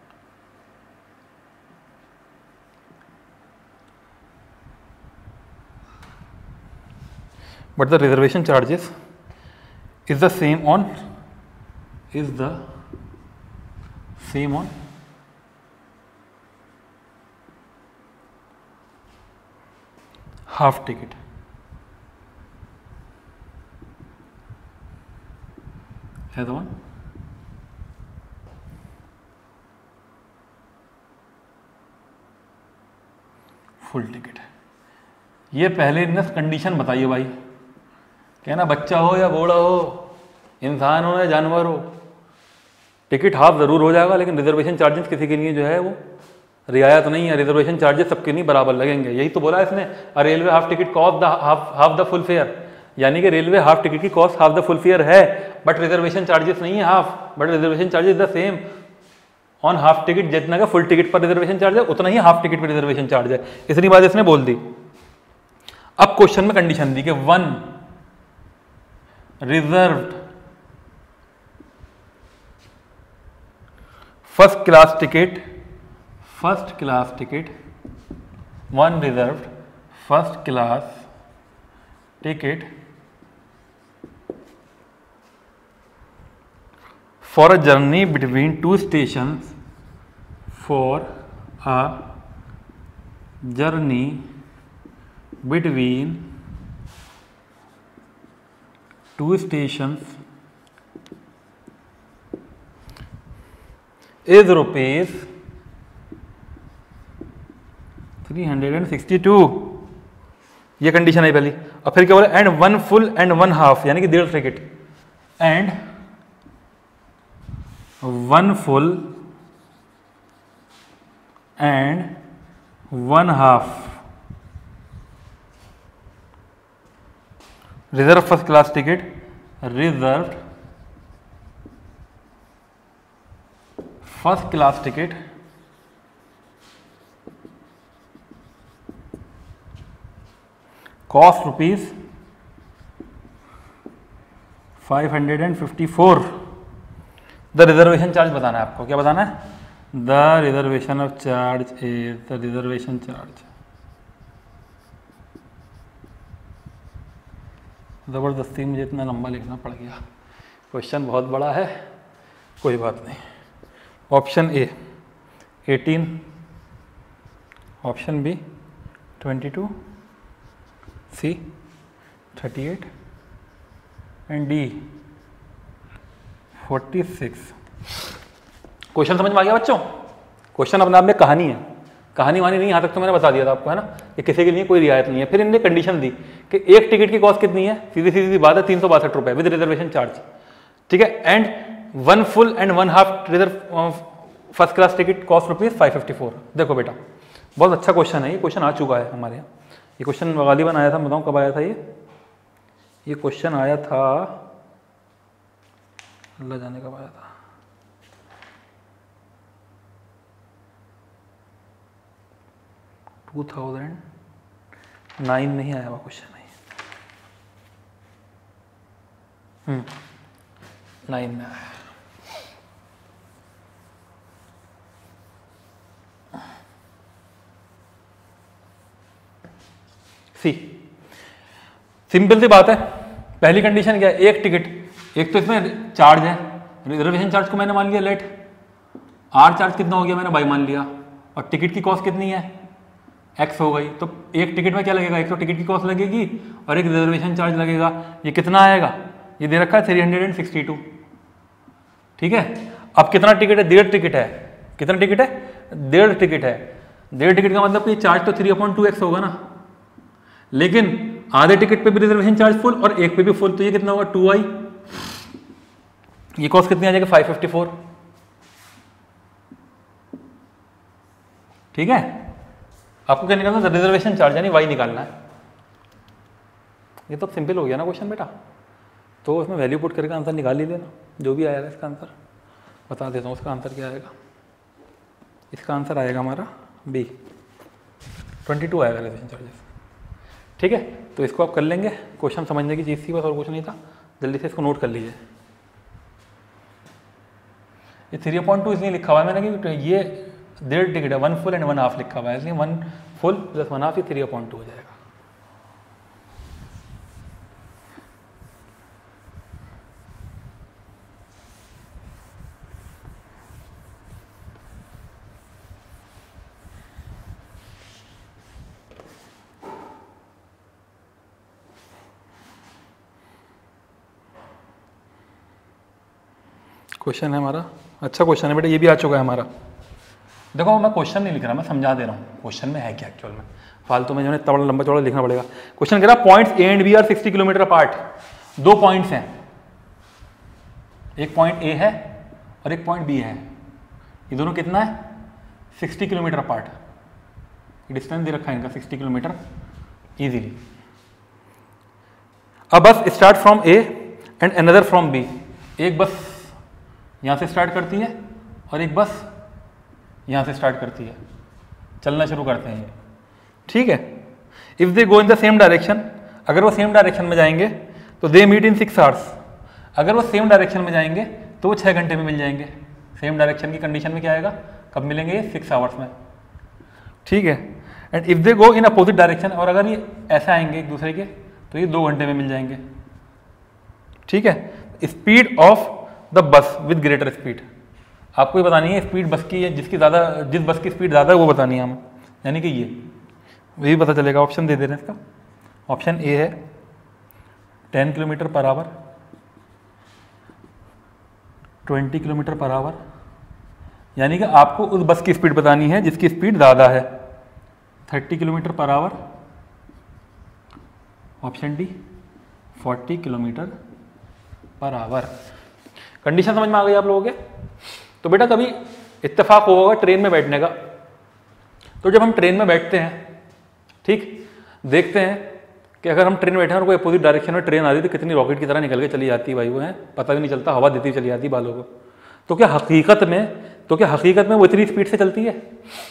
but the reservation charges is the same on is the same on half ticket. है तो one full ticket है। ये पहले इनने condition बताइए भाई, कहना बच्चा हो या बूढ़ा हो, इंसान हो या जानवर हो, टिकट हाफ ज़रूर हो जाएगा, लेकिन रिजर्वेशन चार्जेस किसी के लिए जो है वो रियायत नहीं है। रिजर्वेशन चार्जेस सबके नहीं बराबर लगेंगे। यही तो बोला इसने, a railway half ticket cost the half half the full fare, यानी कि रेलवे हाफ टिकट की cost half the full fare है, बट रिजर्वेशन चार्जेस नहीं है half, but reservation charges the same on half ticket. जितना का full ticket पर reservation charge है उतना ही हाफ टिकट पर रिजर्वेशन चार्ज है। इतनी बात इसने बोल दी। अब क्वेश्चन में कंडीशन दी कि one reserved first class ticket, first class ticket, one reserved first class ticket for a journey between two stations, for a journey between two stations is rupees three hundred sixty-two। ये condition है पहली। और फिर क्या बोला, and one full and one half, यानी कि डेढ़ ticket, and one full and one half reserve first class ticket, reserve first class ticket cost rupees five hundred and fifty four. The reservation charge बताना है आपको। क्या बताना है? The reservation of charge is the reservation charge. ज़बरदस्ती मुझे इतना लंबा लिखना पड़ गया, क्वेश्चन बहुत बड़ा है, कोई बात नहीं। Option A eighteen, option B twenty two, C thirty eight and D forty six. Question समझ में आ गया बच्चों? क्वेश्चन अपने आप में कहानी है, कहानी वानी नहीं। यहाँ तक तो मैंने बता दिया था आपको, है ना, कि किसी के लिए कोई रियायत नहीं है। फिर इनने कंडीशन दी कि एक टिकट की कॉस्ट कितनी है, सीधी सीधी बात है, तीन सौ बासठ रुपये विद रिजर्वेशन चार्ज, ठीक है। And one full and one half reserve first class ticket cost rupees five fifty four. देखो बेटा, बहुत अच्छा क्वेश्चन है ये, क्वेश्चन आ चुका है हमारे यहाँ। ये क्वेश्चन गालिबन आया था, बताऊँ कब आया था ये ये क्वेश्चन आया था, अल्लाह जाने कब आया था, टू थाउजेंड नाइन नहीं आया हुआ क्वेश्चन नहीं, हम्म नाइन में आया। सी सिंपल सी बात है। पहली कंडीशन क्या है? एक टिकट, एक तो इसमें चार्ज है, रिजर्वेशन चार्ज को मैंने मान लिया लेट, आर चार्ज कितना हो गया मैंने बाई मान लिया, और टिकट की कॉस्ट कितनी है एक्स हो गई। तो एक टिकट में क्या लगेगा, एक तो टिकट की कॉस्ट लगेगी और एक रिजर्वेशन चार्ज लगेगा। ये कितना आएगा? ये दे रखा है three hundred and sixty two, ठीक है। अब कितना टिकट है? डेढ़ टिकट है। कितना टिकट है? डेढ़ टिकट है। डेढ़ टिकट का मतलब कि चार्ज तो थ्री अपॉइंट टू एक्स होगा ना, लेकिन आधे टिकट पे भी रिजर्वेशन चार्ज फुल और एक पे भी फुल, तो ये कितना होगा? टू आई। ये कॉस्ट कितनी आ जाएगी? फाइव फिफ्टी फोर, ठीक है। आपको क्या निकालना है? रिजर्वेशन चार्ज, यानी वाई निकालना है। ये तो सिंपल हो गया ना क्वेश्चन बेटा, तो उसमें वैल्यू पुट करके आंसर निकाल ही देना, जो भी आएगा इसका आंसर बता देता हूँ। इसका आंसर क्या आएगा? इसका आंसर आएगा हमारा बी, ट्वेंटी टू आएगा रिजर्वेशन चार्जेस, ठीक है। तो इसको आप कर लेंगे, क्वेश्चन समझने की चीज़ थी बस, और कुछ नहीं था। जल्दी से इसको नोट कर लीजिए। ये थ्री पॉइंट टू इसलिए लिखा हुआ है मैंने कि ये डेढ़ टिकट है, one full and one half लिखा हुआ है, इसलिए one full plus one half, ये थ्री पॉइंट टू हो जाएगा। क्वेश्चन है हमारा, अच्छा क्वेश्चन है बेटा, ये भी आ चुका है हमारा। देखो मैं क्वेश्चन नहीं लिख रहा, मैं समझा दे रहा हूँ क्वेश्चन में है क्या एक्चुअल में, फालतू में जो है इतना बड़ा लंबा चौड़ा लिखना पड़ेगा। क्वेश्चन कह रहा है points A and B are sixty kilometre apart. दो पॉइंट्स हैं, एक पॉइंट ए है और एक पॉइंट बी है, ये दोनों कितना है साठ किलोमीटर अपार्ट, डिस्टेंस दे रखा है इनका साठ किलोमीटर इजीली। अब bus start from A and another from B, एक बस यहाँ से स्टार्ट करती है और एक बस यहाँ से स्टार्ट करती है, चलना शुरू करते हैं ये, ठीक है। If they go in the same direction, अगर वो सेम डायरेक्शन में जाएंगे तो they meet in six hours, अगर वो सेम डायरेक्शन में जाएंगे तो वो छः घंटे में मिल जाएंगे। सेम डायरेक्शन की कंडीशन में क्या आएगा, कब मिलेंगे ये, सिक्स आवर्स में, ठीक है। And if they go in opposite direction, और अगर ये ऐसा आएंगे एक दूसरे के तो ये दो घंटे में मिल जाएंगे, ठीक है। Speed of the bus with greater speed, आपको ये बतानी है स्पीड बस की है, जिसकी ज़्यादा, जिस बस की स्पीड ज़्यादा है वो बतानी है हमें, यानी कि ये वही पता चलेगा। ऑप्शन दे दे रहे हैं इसका, ऑप्शन ए है ten kilometre per hour, twenty kilometre per hour, यानी कि आपको उस बस की स्पीड बतानी है जिसकी स्पीड ज़्यादा है, thirty kilometre per hour, option D forty kilometre per hour. Condition समझ में आ गई आप लोगों के। तो बेटा कभी इत्तेफाक होगा ट्रेन में बैठने का, तो जब हम ट्रेन में बैठते हैं, ठीक, देखते हैं कि अगर हम ट्रेन में बैठे हैं और कोई अपोजिट डायरेक्शन में ट्रेन आ रही तो कितनी रॉकेट की तरह निकल के चली जाती है भाई, वो है पता भी नहीं चलता, हवा देती हुई चली जाती है बालों को। तो क्या हकीकत में तो क्या हकीकत में वो इतनी स्पीड से चलती है?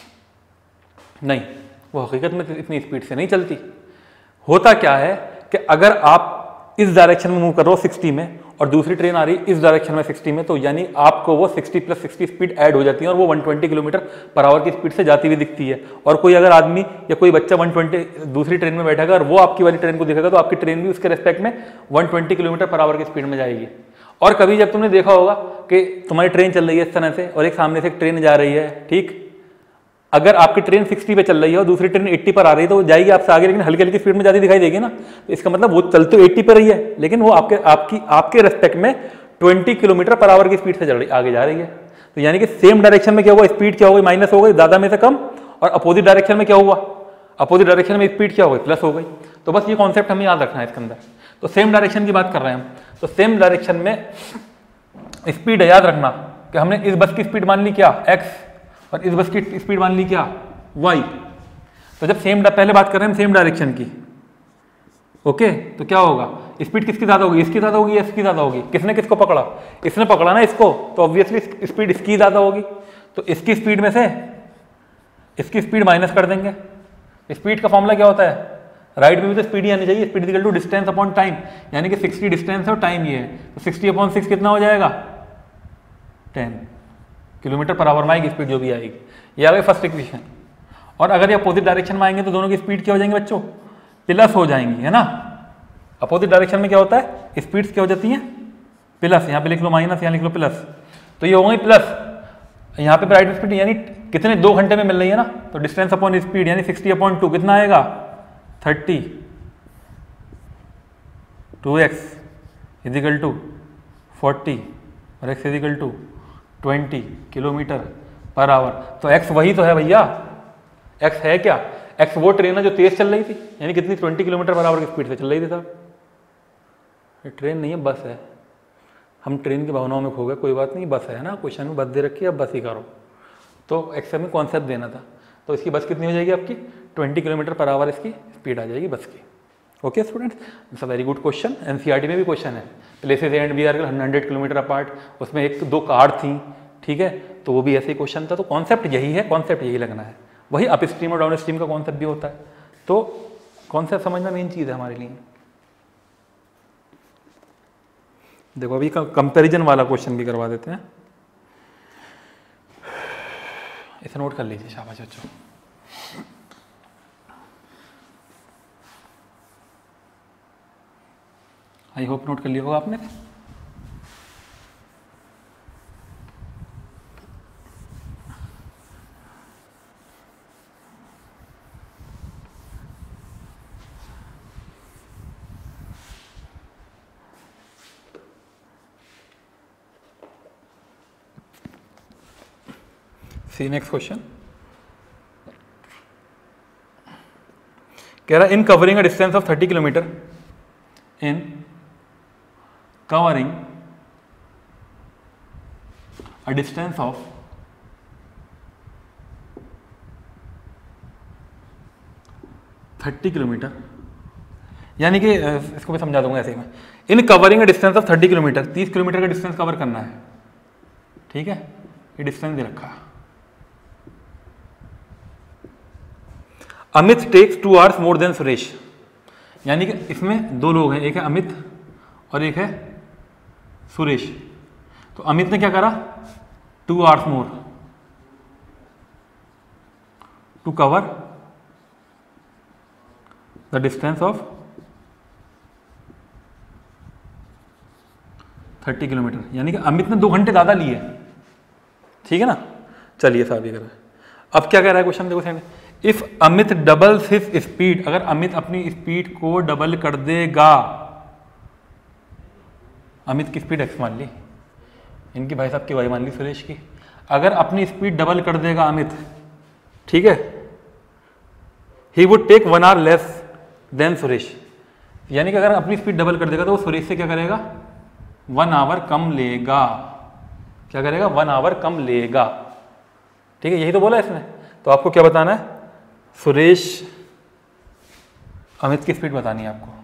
नहीं, वो हकीकत में इतनी स्पीड से नहीं चलती। होता क्या है कि अगर आप इस डायरेक्शन में मूव कर रहे हो सिक्सटी में और दूसरी ट्रेन आ रही है इस डायरेक्शन में सिक्सटी में, तो यानी आपको वो sixty plus sixty speed add हो जाती है और वो one twenty kilometre per hour की स्पीड से जाती हुई दिखती है। और कोई अगर आदमी या कोई बच्चा वन ट्वेंटी दूसरी ट्रेन में बैठेगा और वो आपकी वाली ट्रेन को दिखेगा तो आपकी ट्रेन भी उसके रेस्पेक्ट में one twenty kilometre per hour की स्पीड में जाएगी। और कभी जब तुमने देखा होगा कि तुम्हारी ट्रेन चल रही है इस तरह से और एक सामने से एक ट्रेन जा रही है, ठीक, अगर आपकी ट्रेन सिक्सटी पे चल रही है और दूसरी ट्रेन एट्टी पर आ रही है तो वो जाएगी आपसे आगे, लेकिन हल्की हल्की स्पीड में जाती दिखाई देगी ना। तो इसका मतलब वो चल तो एट्टी पर रही है लेकिन वो आपके आपकी आपके रेस्पेक्ट में ट्वेंटी किलोमीटर पर आवर की स्पीड से चल रही आगे जा रही है। तो यानी कि सेम डायरेक्शन में क्या होगा, स्पीड क्या हो गई, माइनस हो गई, ज्यादा में से कम, और अपोजिट डायरेक्शन में क्या हुआ, अपोजिट डायरेक्शन में स्पीड क्या हो गई, प्लस हो गई। तो बस ये कॉन्सेप्ट हमें याद रखना है इसके अंदर। तो सेम डायरेक्शन की बात कर रहे हैं हम, तो सेम डायरेक्शन में स्पीड है, याद रखना कि हमने इस बस की स्पीड मान ली क्या, एक्स, और इस बस की स्पीड मान ली क्या, वाई। तो जब सेम, पहले बात कर रहे हैं सेम डायरेक्शन की, ओके, तो क्या होगा, स्पीड किसकी ज्यादा होगी, इसकी ज्यादा होगी या इसकी ज्यादा होगी, किसने किसको पकड़ा, इसने पकड़ा ना इसको, तो ऑब्वियसली स्पीड इसकी ज्यादा होगी। तो इसकी स्पीड में से इसकी स्पीड माइनस कर देंगे। स्पीड का फॉर्मूला क्या होता है, राइट में भी तो स्पीड ही आनी चाहिए, speed equal to distance upon time, यानी कि सिक्सटी डिस्टेंस है और टाइम ये है, तो सिक्सटी अपॉन सिक्स कितना हो जाएगा, टेन किलोमीटर पर आवर में आएगी स्पीड जो भी आएगी। ये आ गई फर्स्ट इक्वेशन। और अगर ये अपोजिट डायरेक्शन में आएंगे तो दोनों की स्पीड क्या हो जाएंगे बच्चों, प्लस हो जाएंगी, है ना। अपोजिट डायरेक्शन में क्या होता है, स्पीड्स क्या हो जाती हैं, प्लस, यहाँ पे लिख लो माइनस, यहाँ लिख लो प्लस, तो ये हो गई प्लस। यहाँ पे राइट स्पीड यानी कितने, दो घंटे में मिल रही है ना, तो डिस्टेंस अपॉन स्पीड यानी सिक्सटी अपॉन टू कितना आएगा, thirty, two x equal to forty और x equal to twenty kilometre per hour. तो एक्स वही तो है भैया, एक्स है क्या, एक्स वो ट्रेन है जो तेज चल रही थी, यानी कितनी, ट्वेंटी किलोमीटर पर आवर की स्पीड से चल रही थी साहब। ये ट्रेन नहीं है, बस है। हम ट्रेन की भावनाओं में खो गए, कोई बात नहीं, बस है ना, क्वेश्चन में बस दे रखी है, अब बस ही करो। तो एक्स में कॉन्सेप्ट देना था, तो इसकी बस कितनी हो जाएगी आपकी, ट्वेंटी किलोमीटर पर आवर इसकी स्पीड आ जाएगी बस की। Okay students, it's a very good question, NCERT में भी क्वेश्चन है, places and we are hundred kilometre apart, उसमें एक दो कार थी, ठीक है, तो वो भी ऐसे ही क्वेश्चन था। तो कॉन्सेप्ट यही है, कॉन्सेप्ट यही लगना है, वही अप स्ट्रीम और डाउन स्ट्रीम का कॉन्सेप्ट भी होता है। तो कॉन्सेप्ट समझना मेन चीज़ है हमारे लिए। देखो अभी कंपैरिजन वाला क्वेश्चन भी करवा देते हैं, इसे नोट कर लीजिए, शाबाश बच्चों। आई होप नोट कर लिया होगा आपने। सी नेक्स्ट क्वेश्चन, कह रहा in covering a distance of thirty kilometre, in covering a distance of thirty kilometre, यानी कि इसको मैं समझा दूंगा ऐसे ही मैं, in covering a distance of thirty kilometre, तीस किलोमीटर का डिस्टेंस कवर करना है, ठीक है, ये डिस्टेंस दे रखा। Amit takes two hours more than Suresh, यानी कि इसमें दो लोग हैं, एक है अमित और एक है सुरेश। तो अमित ने क्या करा, two hours more to cover the distance of thirty kilometre, यानी कि अमित ने दो घंटे ज़्यादा लिए, ठीक है ना। चलिए साहब ये कर रहा है। अब क्या कह रहा है क्वेश्चन, देखो second, if Amit doubles his speed, अगर अमित अपनी स्पीड को डबल कर देगा, अमित की स्पीड एक्स मान ली, इनकी भाई साहब की वाई मान ली सुरेश की, अगर अपनी स्पीड डबल कर देगा अमित, ठीक है, he would take one hour less than Suresh, यानी कि अगर अपनी स्पीड डबल कर देगा तो वो सुरेश से क्या करेगा, वन आवर कम लेगा, क्या करेगा, वन आवर कम लेगा, ठीक है, यही तो बोला इसने। तो आपको क्या बताना है, सुरेश अमित की स्पीड बतानी है आपको,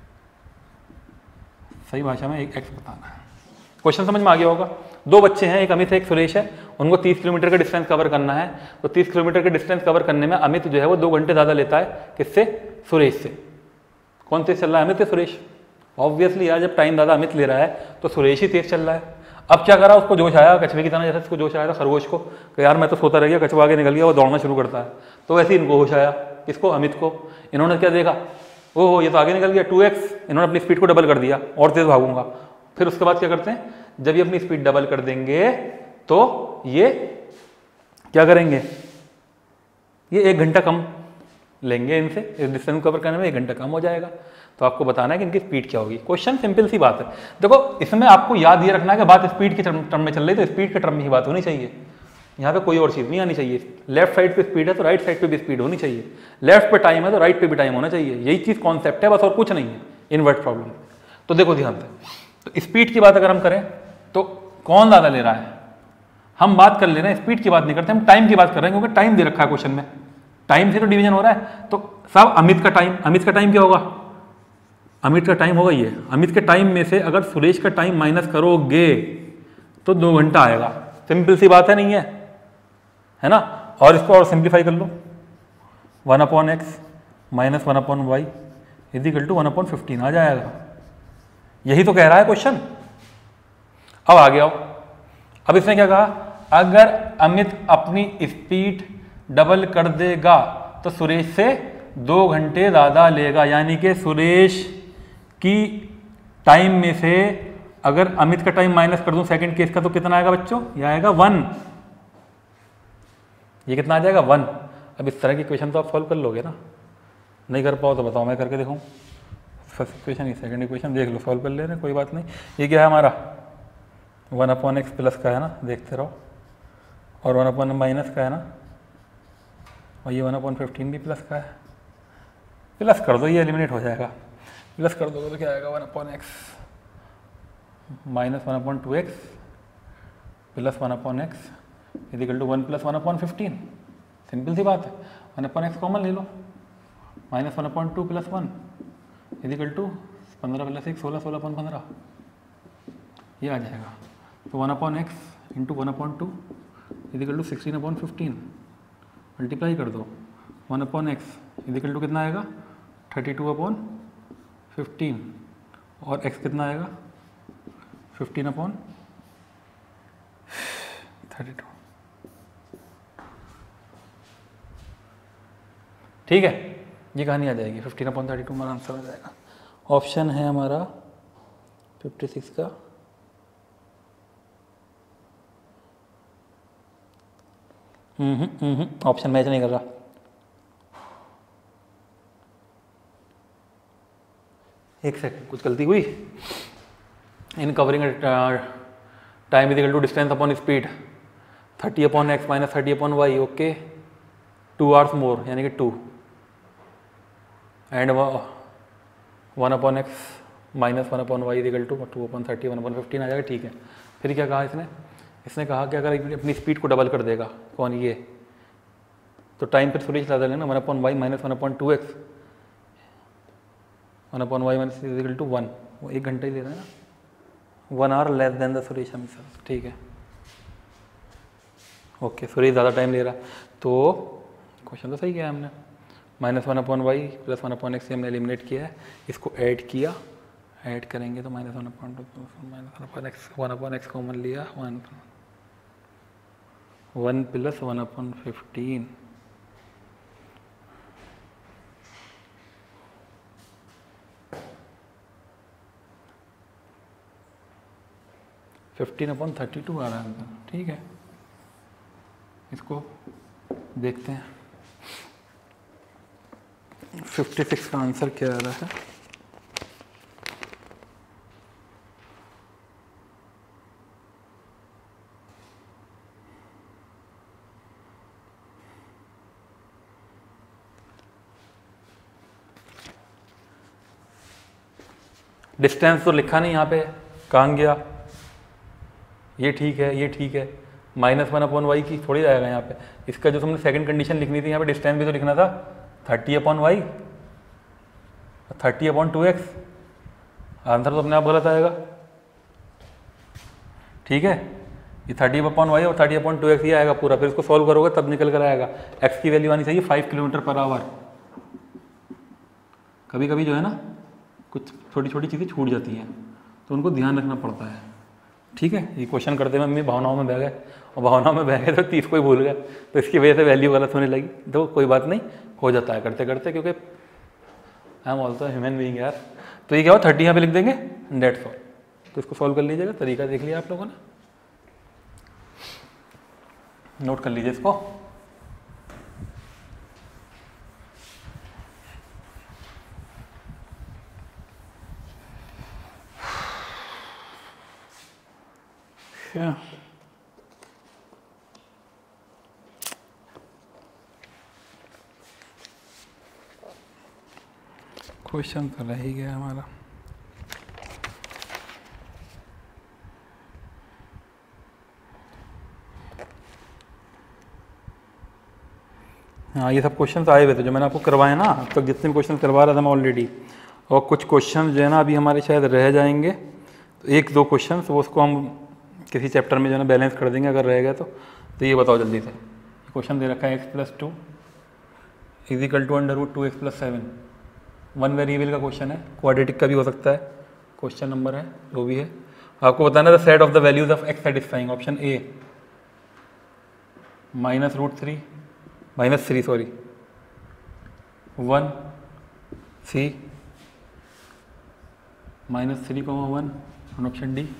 सही भाषा में एक एक्स बताना है। क्वेश्चन समझ में आ गया होगा। दो बच्चे हैं, एक अमित है एक सुरेश है, उनको तीस किलोमीटर का डिस्टेंस कवर करना है। तो तीस किलोमीटर का डिस्टेंस कवर करने में अमित जो है वो दो घंटे ज़्यादा लेता है, किससे, सुरेश से। कौन तेज चल रहा है, अमित या सुरेश? ऑब्वियसली यार, जब टाइम ज़्यादा अमित ले रहा है तो सुरेश ही तेज चल रहा है। अब क्या करा, उसको जोश आया, कछुए की तरह जैसे उसको जोश आया था खरगोश को कि यार मैं तो सोता रह गया, कछुआ आगे निकल गया, वो दौड़ना शुरू करता है। तो वैसे ही इनको होश आया, किसको, अमित को। इन्होंने क्या देखा, ओहो ये तो आगे निकल गया, टू एक्स, इन्होंने अपनी स्पीड को डबल कर दिया, और तेज भागूंगा। फिर उसके बाद क्या करते हैं, जब ये अपनी स्पीड डबल कर देंगे तो ये क्या करेंगे, ये एक घंटा कम लेंगे इनसे, इस डिस्टेंस कवर करने में एक घंटा कम हो जाएगा। तो आपको बताना है कि इनकी स्पीड क्या होगी। क्वेश्चन सिंपल सी बात है। देखो इसमें आपको याद ये रखना है कि बात स्पीड के टर्म में चल रही है, तो स्पीड के टर्म में ही बात होनी चाहिए, यहाँ पे कोई और चीज़ नहीं आनी चाहिए। लेफ्ट साइड पे स्पीड है तो राइट साइड पे भी स्पीड होनी चाहिए, लेफ्ट पे टाइम है तो राइट पे भी टाइम होना चाहिए। यही चीज़ कॉन्सेप्ट है बस, और कुछ नहीं है इनवर्ट प्रॉब्लम। तो देखो ध्यान से, तो स्पीड की बात अगर हम करें तो कौन ज़्यादा ले रहा है, हम बात कर ले रहे हैं, स्पीड की बात नहीं करते, हम टाइम की बात कर रहे हैं, क्योंकि टाइम दे रखा है क्वेश्चन में, टाइम से तो डिवीजन हो रहा है। तो सब अमित का टाइम, अमित का टाइम क्या होगा, अमित का टाइम होगा ये, अमित के टाइम में से अगर सुरेश का टाइम माइनस करोगे तो दो घंटा आएगा। सिंपल सी बात है, नहीं है, है ना। और इसको और सिंप्लीफाई कर लो, one upon x minus one upon y is equal to one upon fifteen आ जाएगा। यही तो कह रहा है क्वेश्चन। अब आगे आओ, अब इसने क्या कहा, अगर अमित अपनी स्पीड डबल कर देगा तो सुरेश से दो घंटे ज़्यादा लेगा, यानी कि सुरेश की टाइम में से अगर अमित का टाइम माइनस कर दूं सेकंड केस का तो कितना आएगा बच्चों, ये आएगा वन, ये कितना आ जाएगा, वन। अब इस तरह की क्वेश्चन तो आप सॉल्व कर लोगे ना, नहीं कर पाओ तो बताओ, मैं करके देखूँ। फर्स्ट इक्वेशन ही सेकंड इक्वेशन देख लो, सॉल्व कर ले रहे हैं, कोई बात नहीं। ये क्या है हमारा, वन अपॉन एक्स प्लस का है ना, देखते रहो, और वन अपॉन माइनस का है ना, और ये वन अपॉन फिफ्टीन भी प्लस का है। प्लस कर दो, ये एलिमिनेट हो जाएगा, प्लस कर दोगे तो क्या आएगा, one upon x minus one upon two x plus one upon x is equal to one plus one upon fifteen. Simple सी बात है, वन अपॉन एक्स कॉमन ले लो, minus one upon two plus one is equal to पंद्रह प्लस एक, सोलह, सोलह अपॉन पंद्रह, ये आ जाएगा। तो one upon x into one upon two is equal to sixteen upon fifteen, multiply कर दो, one upon x is equal to कितना आएगा, थर्टी टू अपॉन फिफ्टीन, और x कितना आएगा, फिफ्टीन अपॉन थर्टी टू। ठीक है, ये कहानी आ जाएगी, फिफ्टीन अपॉन थर्टी टू हमारा आंसर आ जाएगा। ऑप्शन है हमारा फिफ्टी सिक्स का, हम्म हम्म ऑप्शन मैच नहीं कर रहा। एक सेकंड, कुछ गलती हुई। In covering time is equal to distance upon speed, thirty upon x minus thirty upon y, okay, two hours more यानी कि two, and one upon x minus one upon y is equal to two upon thirty, one upon fifteen आ जाएगा। ठीक है, फिर क्या कहा इसने, इसने कहा कि अगर अपनी स्पीड को डबल कर देगा, कौन ये, तो टाइम पर थोड़ी ज़्यादा लेना, one upon y minus one upon two x, one upon y minus is equal to one, वो एक घंटा ही ले रहा है ना, one hour less than the solution sir, ठीक है ओके। सूर्य ज़्यादा टाइम ले रहा, तो क्वेश्चन तो सही किया हमने, minus one upon y plus one upon x हमने एलिमिनेट किया है, इसको ऐड किया, ऐड करेंगे तो minus one upon two minus one upon x, one upon x common लिया, one one plus one upon fifteen, fifteen upon thirty two आ रहा है आंसर, ठीक है। इसको देखते हैं फिफ्टी सिक्स का आंसर क्या आ रहा है। डिस्टेंस तो लिखा नहीं यहाँ पे, कहाँ गया, ये ठीक है, ये ठीक है, माइनस वन अपॉन वाई की थोड़ी जाएगा यहाँ पे, इसका जो तुमने सेकंड कंडीशन लिखनी थी यहाँ पे डिस्टेंस भी तो लिखना था, thirty upon y thirty upon two x, answer तो अपने आप गलत आएगा, ठीक है। ये थर्टी अपॉन वाई और थर्टी अपॉन टू एक्स ही आएगा पूरा, फिर इसको सॉल्व करोगे तब निकल कर आएगा। एक्स की वैल्यू आनी चाहिए फाइव किलोमीटर पर आवर। कभी कभी जो है ना कुछ छोटी छोटी चीज़ें छूट जाती हैं, तो उनको ध्यान रखना पड़ता है, ठीक है। ये क्वेश्चन करते हुए मम्मी भावनाओं में बह गए, और भावनाओं में बह गए तो तीस को ही भूल गए, तो इसकी वजह से वैल्यू गलत होने लगी। तो कोई बात नहीं, हो जाता है करते करते, क्योंकि I am also human being यार। तो ये क्या हो, थर्टी यहाँ पे लिख देंगे, डेट्स ऑल। तो इसको सॉल्व कर लीजिएगा, तरीका देख लिया आप लोगों ने, नोट कर लीजिए इसको। Yeah. क्वेश्चन तो रह ही गया हमारा। हाँ, ये सब क्वेश्चन आए हुए थे जो मैंने आपको करवाए ना, अब तक जितने भी क्वेश्चन करवा रहा था मैं ऑलरेडी, और कुछ क्वेश्चन जो है ना अभी हमारे शायद रह जाएंगे, तो एक दो क्वेश्चन वो उसको हम किसी चैप्टर में जो है ना बैलेंस कर देंगे अगर रहेगा तो। तो ये बताओ जल्दी से, क्वेश्चन दे रखा है x plus two is equal to under root two x plus seven, one variable का क्वेश्चन है, क्वाड्रेटिक का भी हो सकता है, क्वेश्चन नंबर है जो भी है। आपको बताना the set of the values of x satisfying, option A minus root three minus three sorry one, C minus three comma one, option D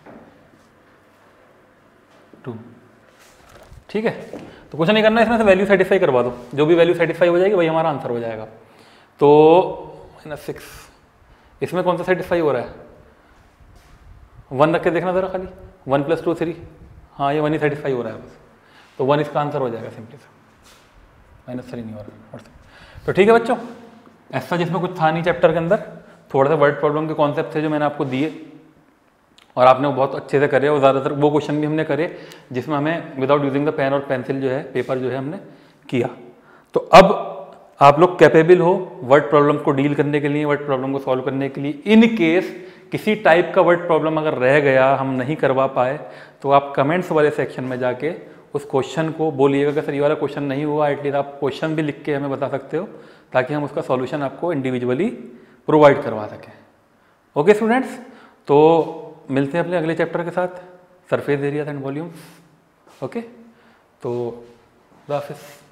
two, ठीक है। तो कुछ नहीं करना, इसमें से वैल्यू सेटिस्फाई करवा दो, जो भी वैल्यू सेटिस्फाई हो जाएगी वही हमारा आंसर हो जाएगा। तो माइनस सिक्स, इसमें कौन सा सेटिस्फाई हो रहा है, वन रख के देखना जरा खाली, वन प्लस टू थ्री, हाँ ये वन ही सेटिस्फाई हो रहा है बस, तो वन इसका आंसर हो जाएगा सिंपली से, माइनस थ्री नहीं हो रहा है। तो ठीक है बच्चों, ऐसा जिसमें कुछ था नहीं चैप्टर के अंदर, थोड़ा सा वर्ड प्रॉब्लम के कॉन्सेप्ट थे जो मैंने आपको दिए और आपने वो बहुत अच्छे से करे, और ज़्यादातर वो क्वेश्चन भी हमने करे जिसमें हमें विदाउट यूजिंग द पेन और पेंसिल जो है पेपर जो है हमने किया। तो अब आप लोग कैपेबल हो वर्ड प्रॉब्लम को डील करने के लिए, वर्ड प्रॉब्लम को सॉल्व करने के लिए। इन केस किसी टाइप का वर्ड प्रॉब्लम अगर रह गया, हम नहीं करवा पाए, तो आप कमेंट्स वाले सेक्शन में जाके उस क्वेश्चन को बोलिएगा कि सर ये वाला क्वेश्चन नहीं हुआ, एटलीस्ट आप क्वेश्चन भी लिख के हमें बता सकते हो, ताकि हम उसका सॉल्यूशन आपको इंडिविजुअली प्रोवाइड करवा सकें। ओके स्टूडेंट्स, तो मिलते हैं अपने अगले चैप्टर के साथ, surface area and volumes. Okay, तो खुदा हाफिज़।